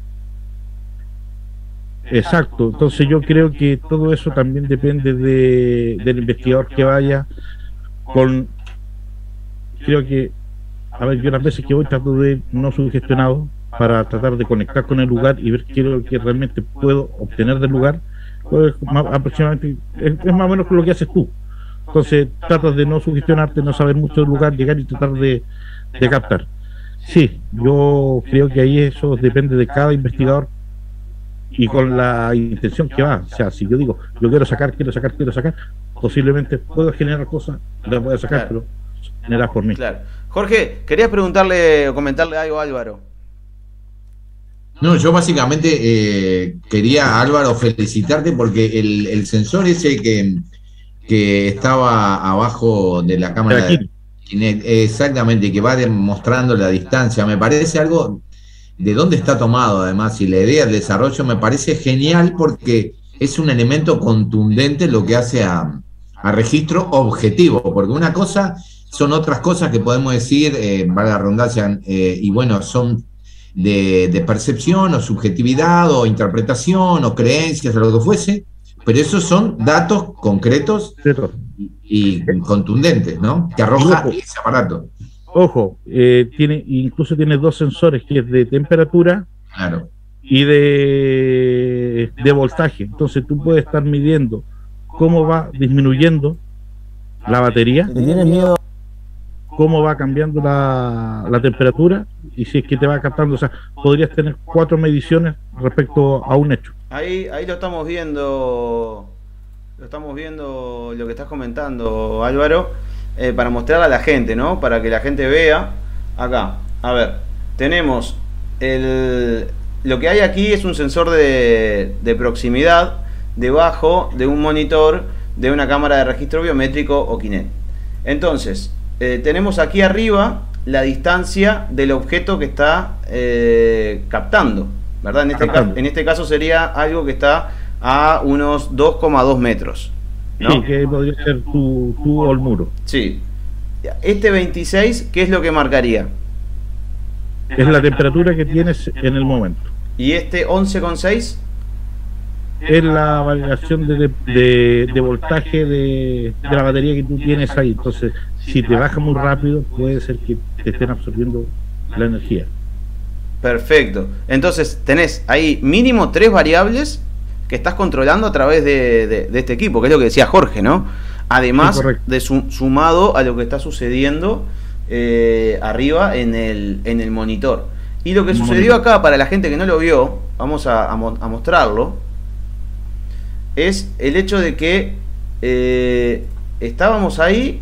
Exacto, entonces yo creo que todo eso también depende de, del investigador que vaya con, creo que, a ver, yo las veces que voy trato de no sugestionado para tratar de conectar con el lugar y ver qué es lo que realmente puedo obtener del lugar, pues, más, aproximadamente, es, es más o menos lo que haces tú. Entonces tratas de no sugestionarte, no saber mucho del lugar, llegar y tratar de, de captar. Sí, yo creo que ahí eso depende de cada investigador y con la intención que va. O sea, si yo digo, yo quiero sacar, quiero sacar, quiero sacar, posiblemente puedo generar cosas, las voy a sacar, claro, pero generar por mí. Claro. Jorge, querías preguntarle o comentarle algo a Álvaro. No, yo básicamente eh, quería, Álvaro, felicitarte porque el, el sensor ese que, que estaba abajo de la cámara de Kinect, exactamente, que va demostrando la distancia, me parece algo de dónde está tomado, además, y la idea del desarrollo me parece genial porque es un elemento contundente lo que hace a, a registro objetivo, porque una cosa son otras cosas que podemos decir, eh, valga la redundancia, eh, y bueno, son de, de percepción o subjetividad o interpretación o creencias o lo que fuese, pero esos son datos concretos y, y contundentes, ¿no? Que arroja ese aparato. Ojo, eh, tiene, incluso tiene dos sensores, que es de temperatura, claro, y de, de voltaje. Entonces tú puedes estar midiendo cómo va disminuyendo la batería, ¿Tienes miedo? cómo va cambiando la, la temperatura, y si es que te va captando. O sea, podrías tener cuatro mediciones respecto a un hecho. Ahí, ahí lo estamos viendo, lo estamos viendo lo que estás comentando, Álvaro. Eh, para mostrar a la gente, ¿no? Para que la gente vea. Acá, a ver, tenemos el, lo que hay aquí es un sensor de, de proximidad debajo de un monitor de una cámara de registro biométrico o Kinect. Entonces, eh, tenemos aquí arriba la distancia del objeto que está eh, captando, ¿verdad? En este, ca en este caso sería algo que está a unos dos coma dos metros. ¿No? Sí, que podría ser tú, tú o el muro. Sí. Este veintiséis, ¿qué es lo que marcaría? Es la temperatura que tienes en el momento. ¿Y este once coma seis? Es la variación de, de, de voltaje de, de la batería que tú tienes ahí. Entonces, si te baja muy rápido, puede ser que te estén absorbiendo la energía. Perfecto. Entonces, tenés ahí mínimo tres variables que estás controlando a través de, de, de este equipo, que es lo que decía Jorge, ¿no? Además sí, de su, sumado a lo que está sucediendo eh, arriba en el, en el monitor. Y lo que sucedió acá, para la gente que no lo vio, vamos a, a, a mostrarlo, es el hecho de que eh, estábamos ahí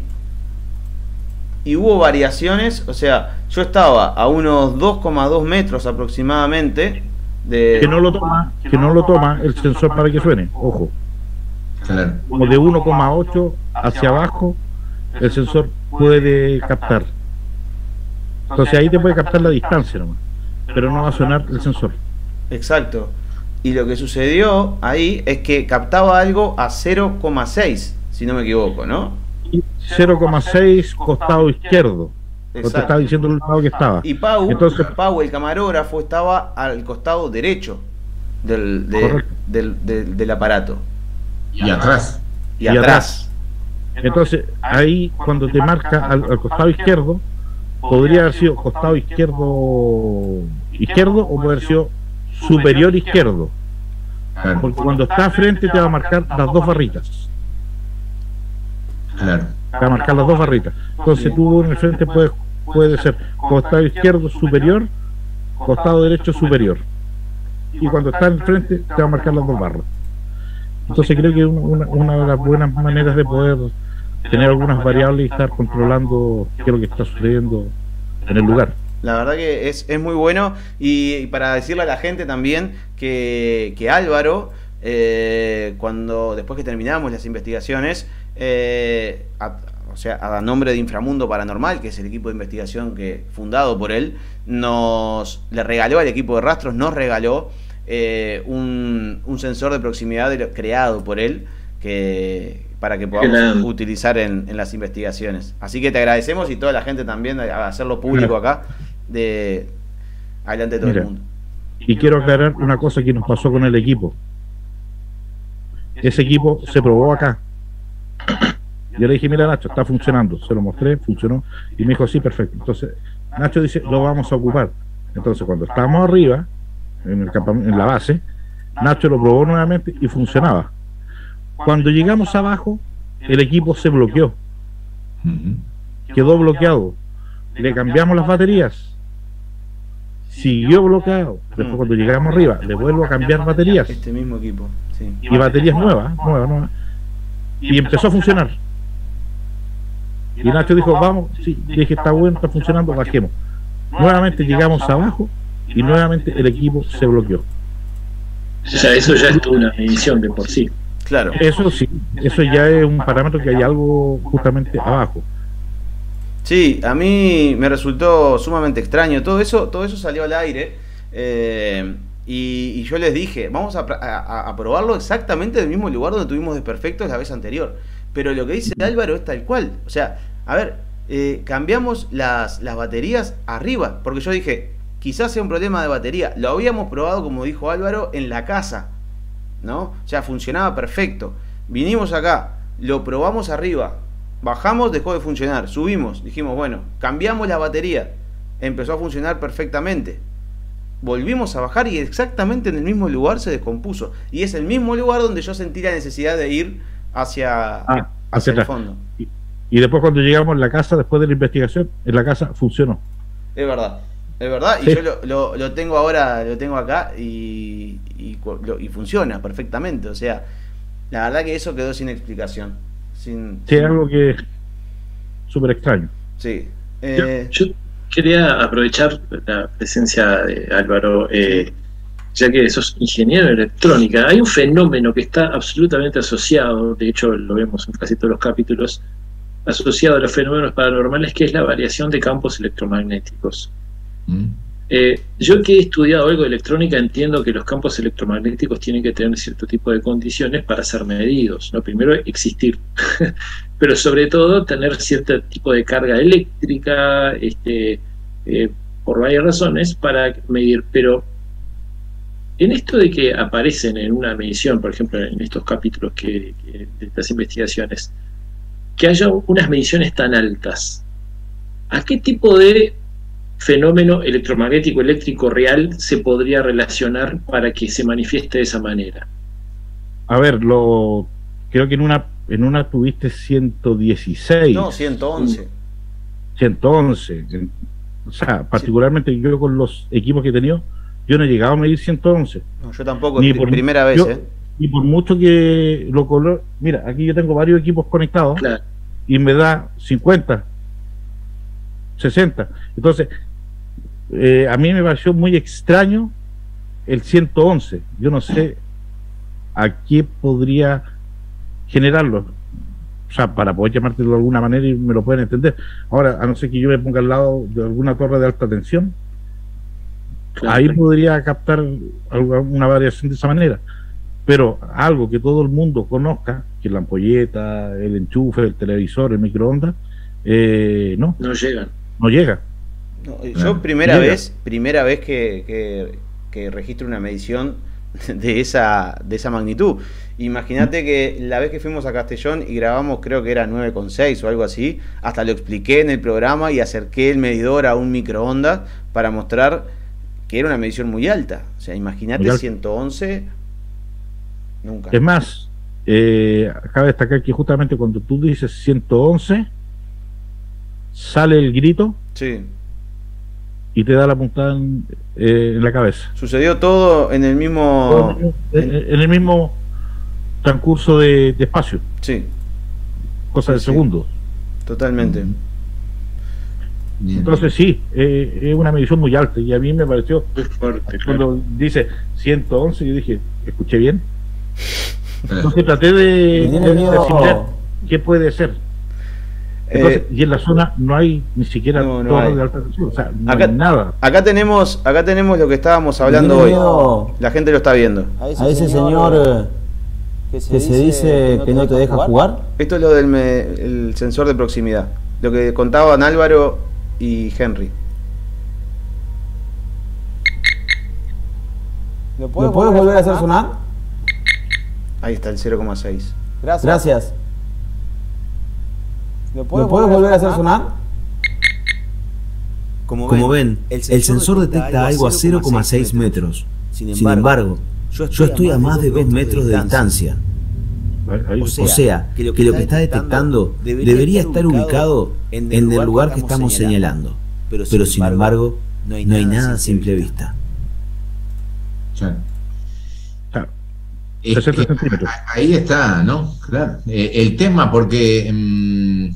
y hubo variaciones. O sea, yo estaba a unos dos coma dos metros aproximadamente. De... Que no lo toma, que no lo toma el sensor para que suene, ojo. Claro. Como de uno coma ocho hacia abajo, el sensor puede captar. Entonces ahí te puede captar la distancia nomás, pero no va a sonar el sensor. Exacto. Y lo que sucedió ahí es que captaba algo a cero coma seis, si no me equivoco, ¿no? cero coma seis costado izquierdo. Te estaba diciendo el lado que estaba. Y Pau, Entonces, Pau, el camarógrafo, estaba al costado derecho del, de, del, del, del aparato. Y atrás. Y, y atrás. atrás. Entonces, ahí cuando te marca al, al costado izquierdo, podría haber sido costado izquierdo izquierdo o puede haber sido superior izquierdo. Porque cuando está frente te va a marcar las dos barritas. Claro. Te va a marcar las dos barritas. Entonces tú en el frente puedes, puede ser costado izquierdo superior, costado derecho superior. Y cuando está en el frente, te va a marcar las dos barras. Entonces creo que una, una de las buenas maneras de poder tener algunas variables y estar controlando qué es lo que está sucediendo en el lugar. La verdad que es, es muy bueno. Y, y para decirle a la gente también que, que Álvaro, eh, cuando después que terminamos las investigaciones, eh, a, o sea, a nombre de Inframundo Paranormal, que es el equipo de investigación que fundado por él, nos le regaló al equipo de rastros, nos regaló eh, un, un sensor de proximidad de lo, creado por él, que para que podamos Claro. utilizar en, en las investigaciones. Así que te agradecemos, y toda la gente también a hacerlo público acá, de adelante de todo Mira, el mundo. Y quiero aclarar una cosa que nos pasó con el equipo. Ese equipo se probó acá. Yo le dije, mira Nacho, está funcionando. Se lo mostré, funcionó. Y me dijo, sí, perfecto. Entonces, Nacho dice, lo vamos a ocupar. Entonces, cuando estábamos arriba, en, el campamento, en la base, Nacho lo probó nuevamente y funcionaba. Cuando llegamos abajo, el equipo se bloqueó. Quedó bloqueado. Le cambiamos las baterías. Siguió bloqueado. Después, cuando llegamos arriba, le vuelvo a cambiar baterías. Este mismo equipo, sí. Y baterías nuevas, nuevas, nuevas. Y empezó a funcionar. Y Nacho dijo, vamos, sí, dije, está bueno, está funcionando, bajemos. Nuevamente llegamos abajo y nuevamente el equipo se bloqueó. O sea, eso ya es una medición de por sí. Claro. Eso sí, eso ya es un parámetro que hay algo justamente abajo. Sí, a mí me resultó sumamente extraño. Todo eso, todo eso salió al aire. Eh, y, y yo les dije, vamos a, a, a probarlo exactamente en el mismo lugar donde tuvimos desperfectos la vez anterior. Pero lo que dice Álvaro es tal cual. O sea, a ver, eh, cambiamos las, las baterías arriba. Porque yo dije, quizás sea un problema de batería. Lo habíamos probado, como dijo Álvaro, en la casa, ¿no? O sea, funcionaba perfecto. Vinimos acá, lo probamos arriba, bajamos, dejó de funcionar, subimos, dijimos, bueno, cambiamos la batería, empezó a funcionar perfectamente. Volvimos a bajar y exactamente en el mismo lugar se descompuso. Y es el mismo lugar donde yo sentí la necesidad de ir hacia, ah, hacia, hacia el fondo. Y, y después cuando llegamos a la casa, después de la investigación, en la casa funcionó. Es verdad, es verdad. Sí. Y yo lo, lo, lo tengo ahora, lo tengo acá y, y, lo, y funciona perfectamente. O sea, la verdad que eso quedó sin explicación. Sin, sí, sin... algo que es súper extraño. Sí. Eh... Yo, yo quería aprovechar la presencia de Álvaro, eh, ya que sos ingeniero de electrónica. Hay un fenómeno que está absolutamente asociado, de hecho lo vemos en casi todos los capítulos, asociado a los fenómenos paranormales, que es la variación de campos electromagnéticos. Mm. Eh, yo que he estudiado algo de electrónica entiendo que los campos electromagnéticos tienen que tener cierto tipo de condiciones para ser medidos, ¿no? Primero existir, pero sobre todo tener cierto tipo de carga eléctrica, este, eh, por varias razones para medir. Pero en esto de que aparecen en una medición, por ejemplo en estos capítulos que, que, de estas investigaciones, que haya unas mediciones tan altas, ¿a qué tipo de fenómeno electromagnético eléctrico real se podría relacionar para que se manifieste de esa manera? A ver, lo creo que en una en una tuviste ciento dieciséis. No, ciento once. ciento once. O sea, particularmente yo con los equipos que he tenido, yo no he llegado a medir ciento once. No, yo tampoco, ni es por, primera vez, yo, ¿eh? Y por mucho que lo color... Mira, aquí yo tengo varios equipos conectados, claro, y me da cincuenta, sesenta. Entonces, Eh, a mí me pareció muy extraño el ciento once. Yo no sé a qué podría generarlo, o sea, para poder llamártelo de alguna manera y me lo pueden entender. Ahora, a no ser que yo me ponga al lado de alguna torre de alta tensión, claro, ahí podría captar una variación de esa manera. Pero algo que todo el mundo conozca, que la ampolleta, el enchufe, el televisor, el microondas, eh, no, no llegan. No llega. No, yo primera Llega. vez, primera vez que, que, que registro una medición de esa, de esa magnitud. Imagínate que la vez que fuimos a Castellón y grabamos, creo que era nueve coma seis o algo así, hasta lo expliqué en el programa y acerqué el medidor a un microondas para mostrar que era una medición muy alta. O sea, imagínate ciento once, nunca. Es más, eh, cabe destacar que justamente cuando tú dices ciento once, sale el grito. Sí. Sí. Y te da la puntada en, eh, en la cabeza. Sucedió todo en el mismo... En, en el mismo transcurso de, de espacio. Sí. Cosa de Sí. segundos. Totalmente. Bien. Entonces sí, eh, es una medición muy alta y a mí me pareció, Muy fuerte, claro. cuando dice ciento once, yo dije, ¿escuché bien? Claro. Entonces traté de, Tiene de miedo. descifrar qué puede ser. Entonces, Eh, y en la zona no hay ni siquiera No, no torres hay. de alta tensión, o sea, no Acá- hay nada. Acá tenemos, acá tenemos lo que estábamos hablando Tiene hoy. miedo La gente lo está viendo. a ese señor eh, que se dice que no te deja jugar. Esto es lo del me- el sensor de proximidad. Lo que contaban Álvaro y Henry. ¿Lo puedes volver a hacer sonar? Ahí está el cero coma seis. Gracias. ¿Lo puedes volver a hacer sonar? Como ven, el sensor detecta algo a cero coma seis metros. Sin embargo, yo estoy a más de dos metros de distancia. Ahí- ahí- O sea, que lo que está detectando debería estar ubicado en el lugar que estamos señalando. Pero sin embargo, no hay nada a simple vista. Claro. Claro. Es sesenta que centímetros. ahí está, ¿no? Claro. Eh, el tema, porque mm,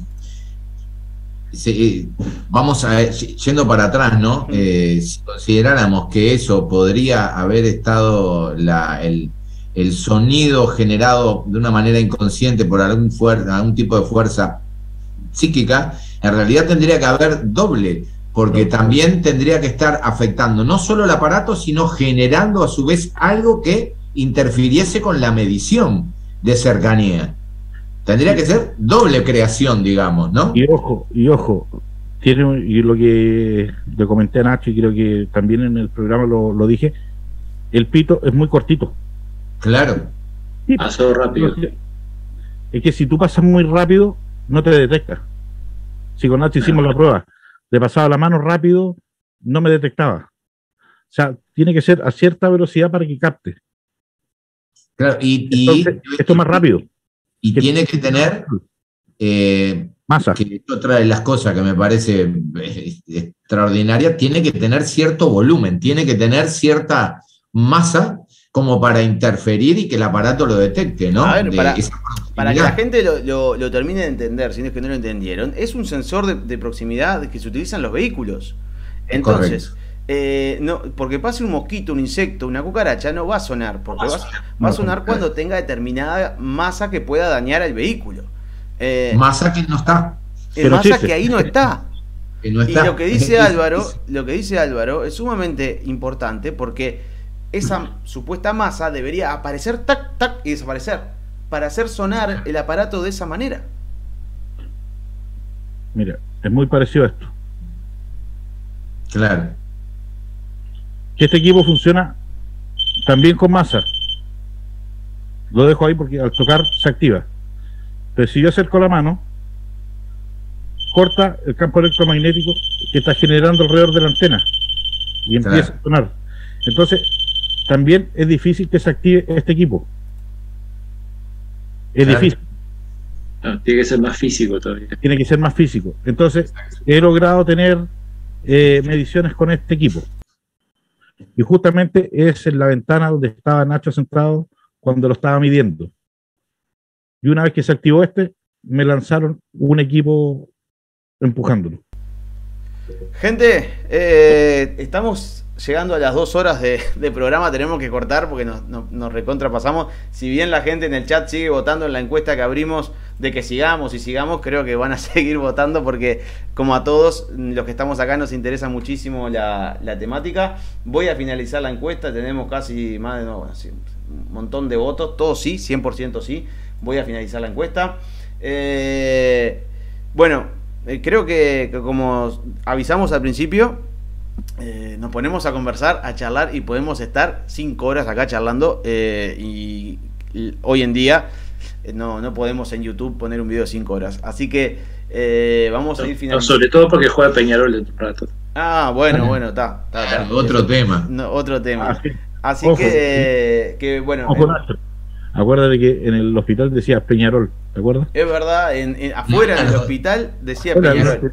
se- eh, vamos a yendo para atrás, ¿no? Eh, si consideráramos que eso podría haber estado la, el, el sonido generado de una manera inconsciente por algún, fuer- algún tipo de fuerza psíquica, en realidad tendría que haber doble, porque también tendría que estar afectando no solo el aparato, sino generando a su vez algo que interfiriese con la medición de cercanía. Tendría que ser doble creación, digamos, ¿no? Y ojo, y ojo, tiene, un- y lo que le comenté a Nacho, y creo que también en el programa lo, lo dije, el pito es muy cortito. Claro, Sí, Pasó rápido. es que si tú pasas muy rápido, no te detecta. Si con Nacho hicimos la prueba, le pasaba la mano rápido, no me detectaba. O sea, tiene que ser a cierta velocidad para que capte. claro. Y, y, Entonces, esto es más rápido. y tiene que tener, eh, Masa. que es otra de las cosas que me parece eh, extraordinaria, tiene que tener cierto volumen, tiene que tener cierta masa como para interferir y que el aparato lo detecte, ¿no? A ver, De para- esa Para que la proximidad. gente lo, lo- lo termine de entender, si no es que no lo entendieron, es un sensor de, de proximidad que se utiliza en los vehículos. Entonces, eh, no, porque pase un mosquito, un insecto, una cucaracha, no va a sonar, porque va, a- va a sonar cuando tenga determinada masa que pueda dañar al vehículo. Eh, Masa que no está, es Pero masa existe. que ahí no está. que no Y está. lo que dice Es- Álvaro, es- lo que dice Álvaro es sumamente importante porque esa supuesta masa debería aparecer tac tac y desaparecer para hacer sonar el aparato de esa manera. Mira, es muy parecido a esto. Claro, Que este equipo funciona también con masa. Lo dejo ahí porque al tocar se activa. Pero si yo acerco la mano, corta el campo electromagnético que está generando alrededor de la antena y empieza Claro. a sonar. Entonces, también es difícil que se active este equipo. Es Claro. difícil, No, tiene que ser más físico todavía. tiene que ser más físico. Entonces, he logrado tener eh, mediciones con este equipo. Y justamente es en la ventana donde estaba Nacho sentado cuando lo estaba midiendo. Y una vez que se activó este, me lanzaron un equipo empujándolo. Gente, eh, estamos llegando a las dos horas de, de programa, tenemos que cortar porque nos, nos, nos recontrapasamos. Si bien la gente en el chat sigue votando en la encuesta que abrimos de que sigamos y sigamos, creo que van a seguir votando porque como a todos los que estamos acá nos interesa muchísimo la, la temática. Voy a finalizar la encuesta, tenemos casi más de no, bueno, sí, un montón de votos, todos sí, cien por ciento sí. Voy a finalizar la encuesta. Eh, bueno, eh, creo que, que como avisamos al principio, eh, nos ponemos a conversar, a charlar y podemos estar cinco horas acá charlando eh, y, y hoy en día eh, no, no podemos en YouTube poner un video de cinco horas. Así que eh, vamos a ir No, finalizando. sobre todo porque juega Peñarol en un rato. Ah, bueno, bueno, está. está, está. Claro, otro tema. No, otro tema. Ah, sí. Así Ojo, que, que bueno. Ojo, eh, Nacho. Acuérdate que en el hospital decía Peñarol, ¿te acuerdas? Es verdad, en, en- afuera del hospital decía Hola, Peñarol. Nacho.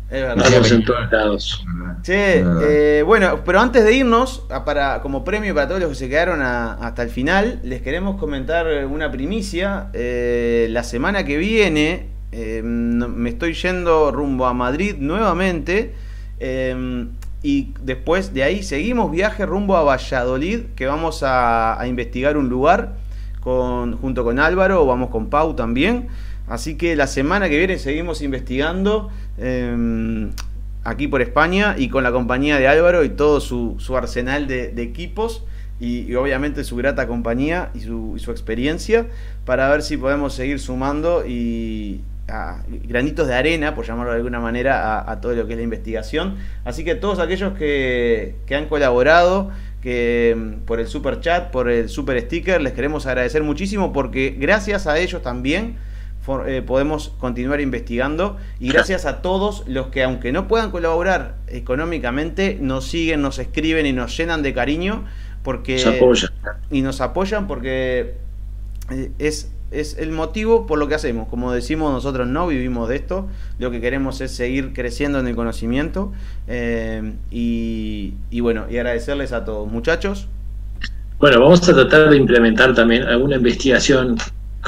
Es verdad. Estamos en todos lados. Che, eh, bueno, pero antes de irnos, para, como premio para todos los que se quedaron a, hasta el final, les queremos comentar una primicia. Eh, la semana que viene eh, me estoy yendo rumbo a Madrid nuevamente. Eh, y después de ahí seguimos viaje rumbo a Valladolid, que vamos a, a investigar un lugar con, junto con Álvaro, vamos con Pau también. Así que la semana que viene seguimos investigando eh, aquí por España y con la compañía de Álvaro y todo su, su arsenal de, de equipos y, y obviamente su grata compañía y su, y su experiencia, para ver si podemos seguir sumando y a, granitos de arena, por llamarlo de alguna manera, a, a todo lo que es la investigación. Así que todos aquellos que, que han colaborado, que por el super chat, por el super sticker, les queremos agradecer muchísimo, porque gracias a ellos también for, eh, podemos continuar investigando, y gracias a todos los que, aunque no puedan colaborar económicamente, nos siguen, nos escriben y nos llenan de cariño, porque nos apoyan. y nos apoyan porque eh, es es el motivo por lo que hacemos. Como decimos, nosotros no vivimos de esto, lo que queremos es seguir creciendo en el conocimiento, eh, y, y bueno, y agradecerles a todos, muchachos. Bueno, vamos a tratar de implementar también alguna investigación,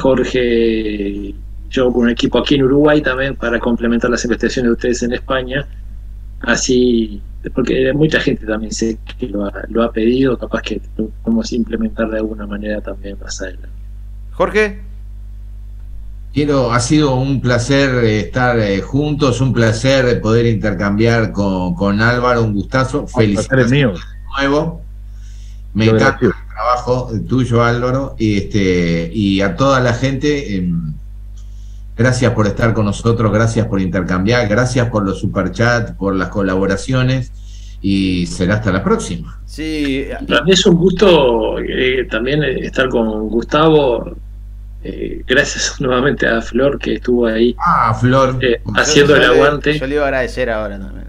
Jorge, yo con un equipo aquí en Uruguay también, para complementar las investigaciones de ustedes en España, así, porque mucha gente también sé que lo ha, lo ha pedido, capaz que lo podemos implementar de alguna manera también más adelante. Jorge. Quiero, ha sido un placer estar eh, juntos, un placer poder intercambiar con, con Álvaro, un gustazo, felicitaciones de nuevo. Me Lo encanta gracias. el trabajo tuyo, Álvaro, y, este, y a toda la gente, eh, gracias por estar con nosotros, gracias por intercambiar, gracias por los superchats, por las colaboraciones, y será hasta la próxima. Sí. Para mí es un gusto eh, también estar con Gustavo. Eh, gracias nuevamente a Flor, que estuvo ahí ah, Flor. Eh, haciendo yo, yo el le, aguante. Yo le iba a agradecer ahora también.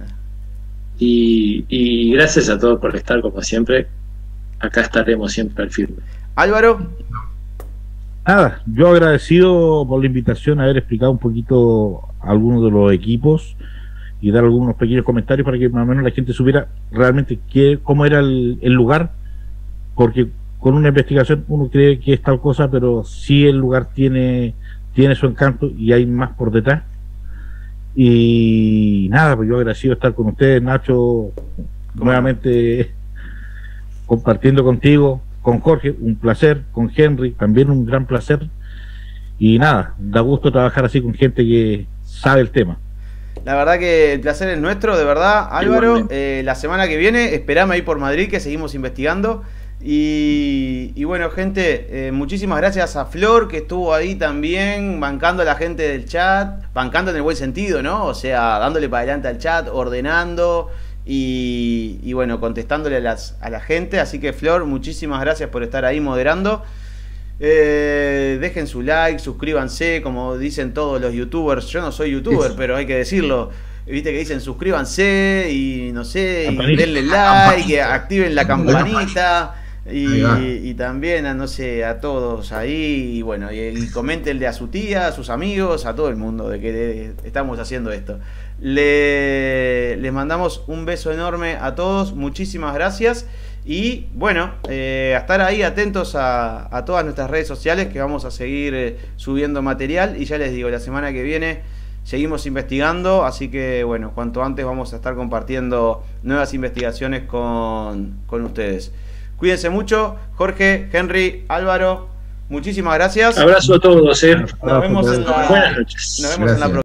Y, y gracias a todos por estar, como siempre. Acá estaremos siempre al firme. Álvaro. Nada, yo agradecido por la invitación, haber explicado un poquito algunos de los equipos y dar algunos pequeños comentarios para que más o menos la gente supiera realmente qué, cómo era el, el lugar, porque con una investigación uno cree que es tal cosa, pero sí el lugar tiene, tiene su encanto y hay más por detrás. Y nada, pues yo agradecido estar con ustedes, Nacho, nuevamente compartiendo contigo, con Jorge, un placer, con Henry, también un gran placer. Y nada, da gusto trabajar así con gente que sabe el tema. La verdad que el placer es nuestro, de verdad, Álvaro. Eh, la semana que viene, esperame ahí por Madrid, que seguimos investigando. Y, y bueno, gente, eh, muchísimas gracias a Flor, que estuvo ahí también, bancando a la gente del chat, bancando en el buen sentido, ¿no? O sea, dándole para adelante al chat, ordenando y, y bueno, contestándole a, las, a la gente. Así que Flor, muchísimas gracias por estar ahí moderando. Eh, dejen su like, suscríbanse, como dicen todos los youtubers. Yo no soy youtuber, pero hay que decirlo. Viste que dicen suscríbanse y no sé, y denle like, y activen la campanita. Y, y también a no sé, a todos ahí, y bueno, y, y coméntenle a su tía, a sus amigos, a todo el mundo de que le, estamos haciendo esto. Le, les mandamos un beso enorme a todos, muchísimas gracias. Y bueno, eh, a estar ahí atentos a, a todas nuestras redes sociales, que vamos a seguir eh, subiendo material. Y ya les digo, la semana que viene seguimos investigando, así que bueno, cuanto antes vamos a estar compartiendo nuevas investigaciones con, con ustedes. Cuídense mucho, Jorge, Henry, Álvaro, muchísimas gracias. Abrazo a todos, eh. Nos vemos en la, Buenas noches. Nos vemos en la próxima.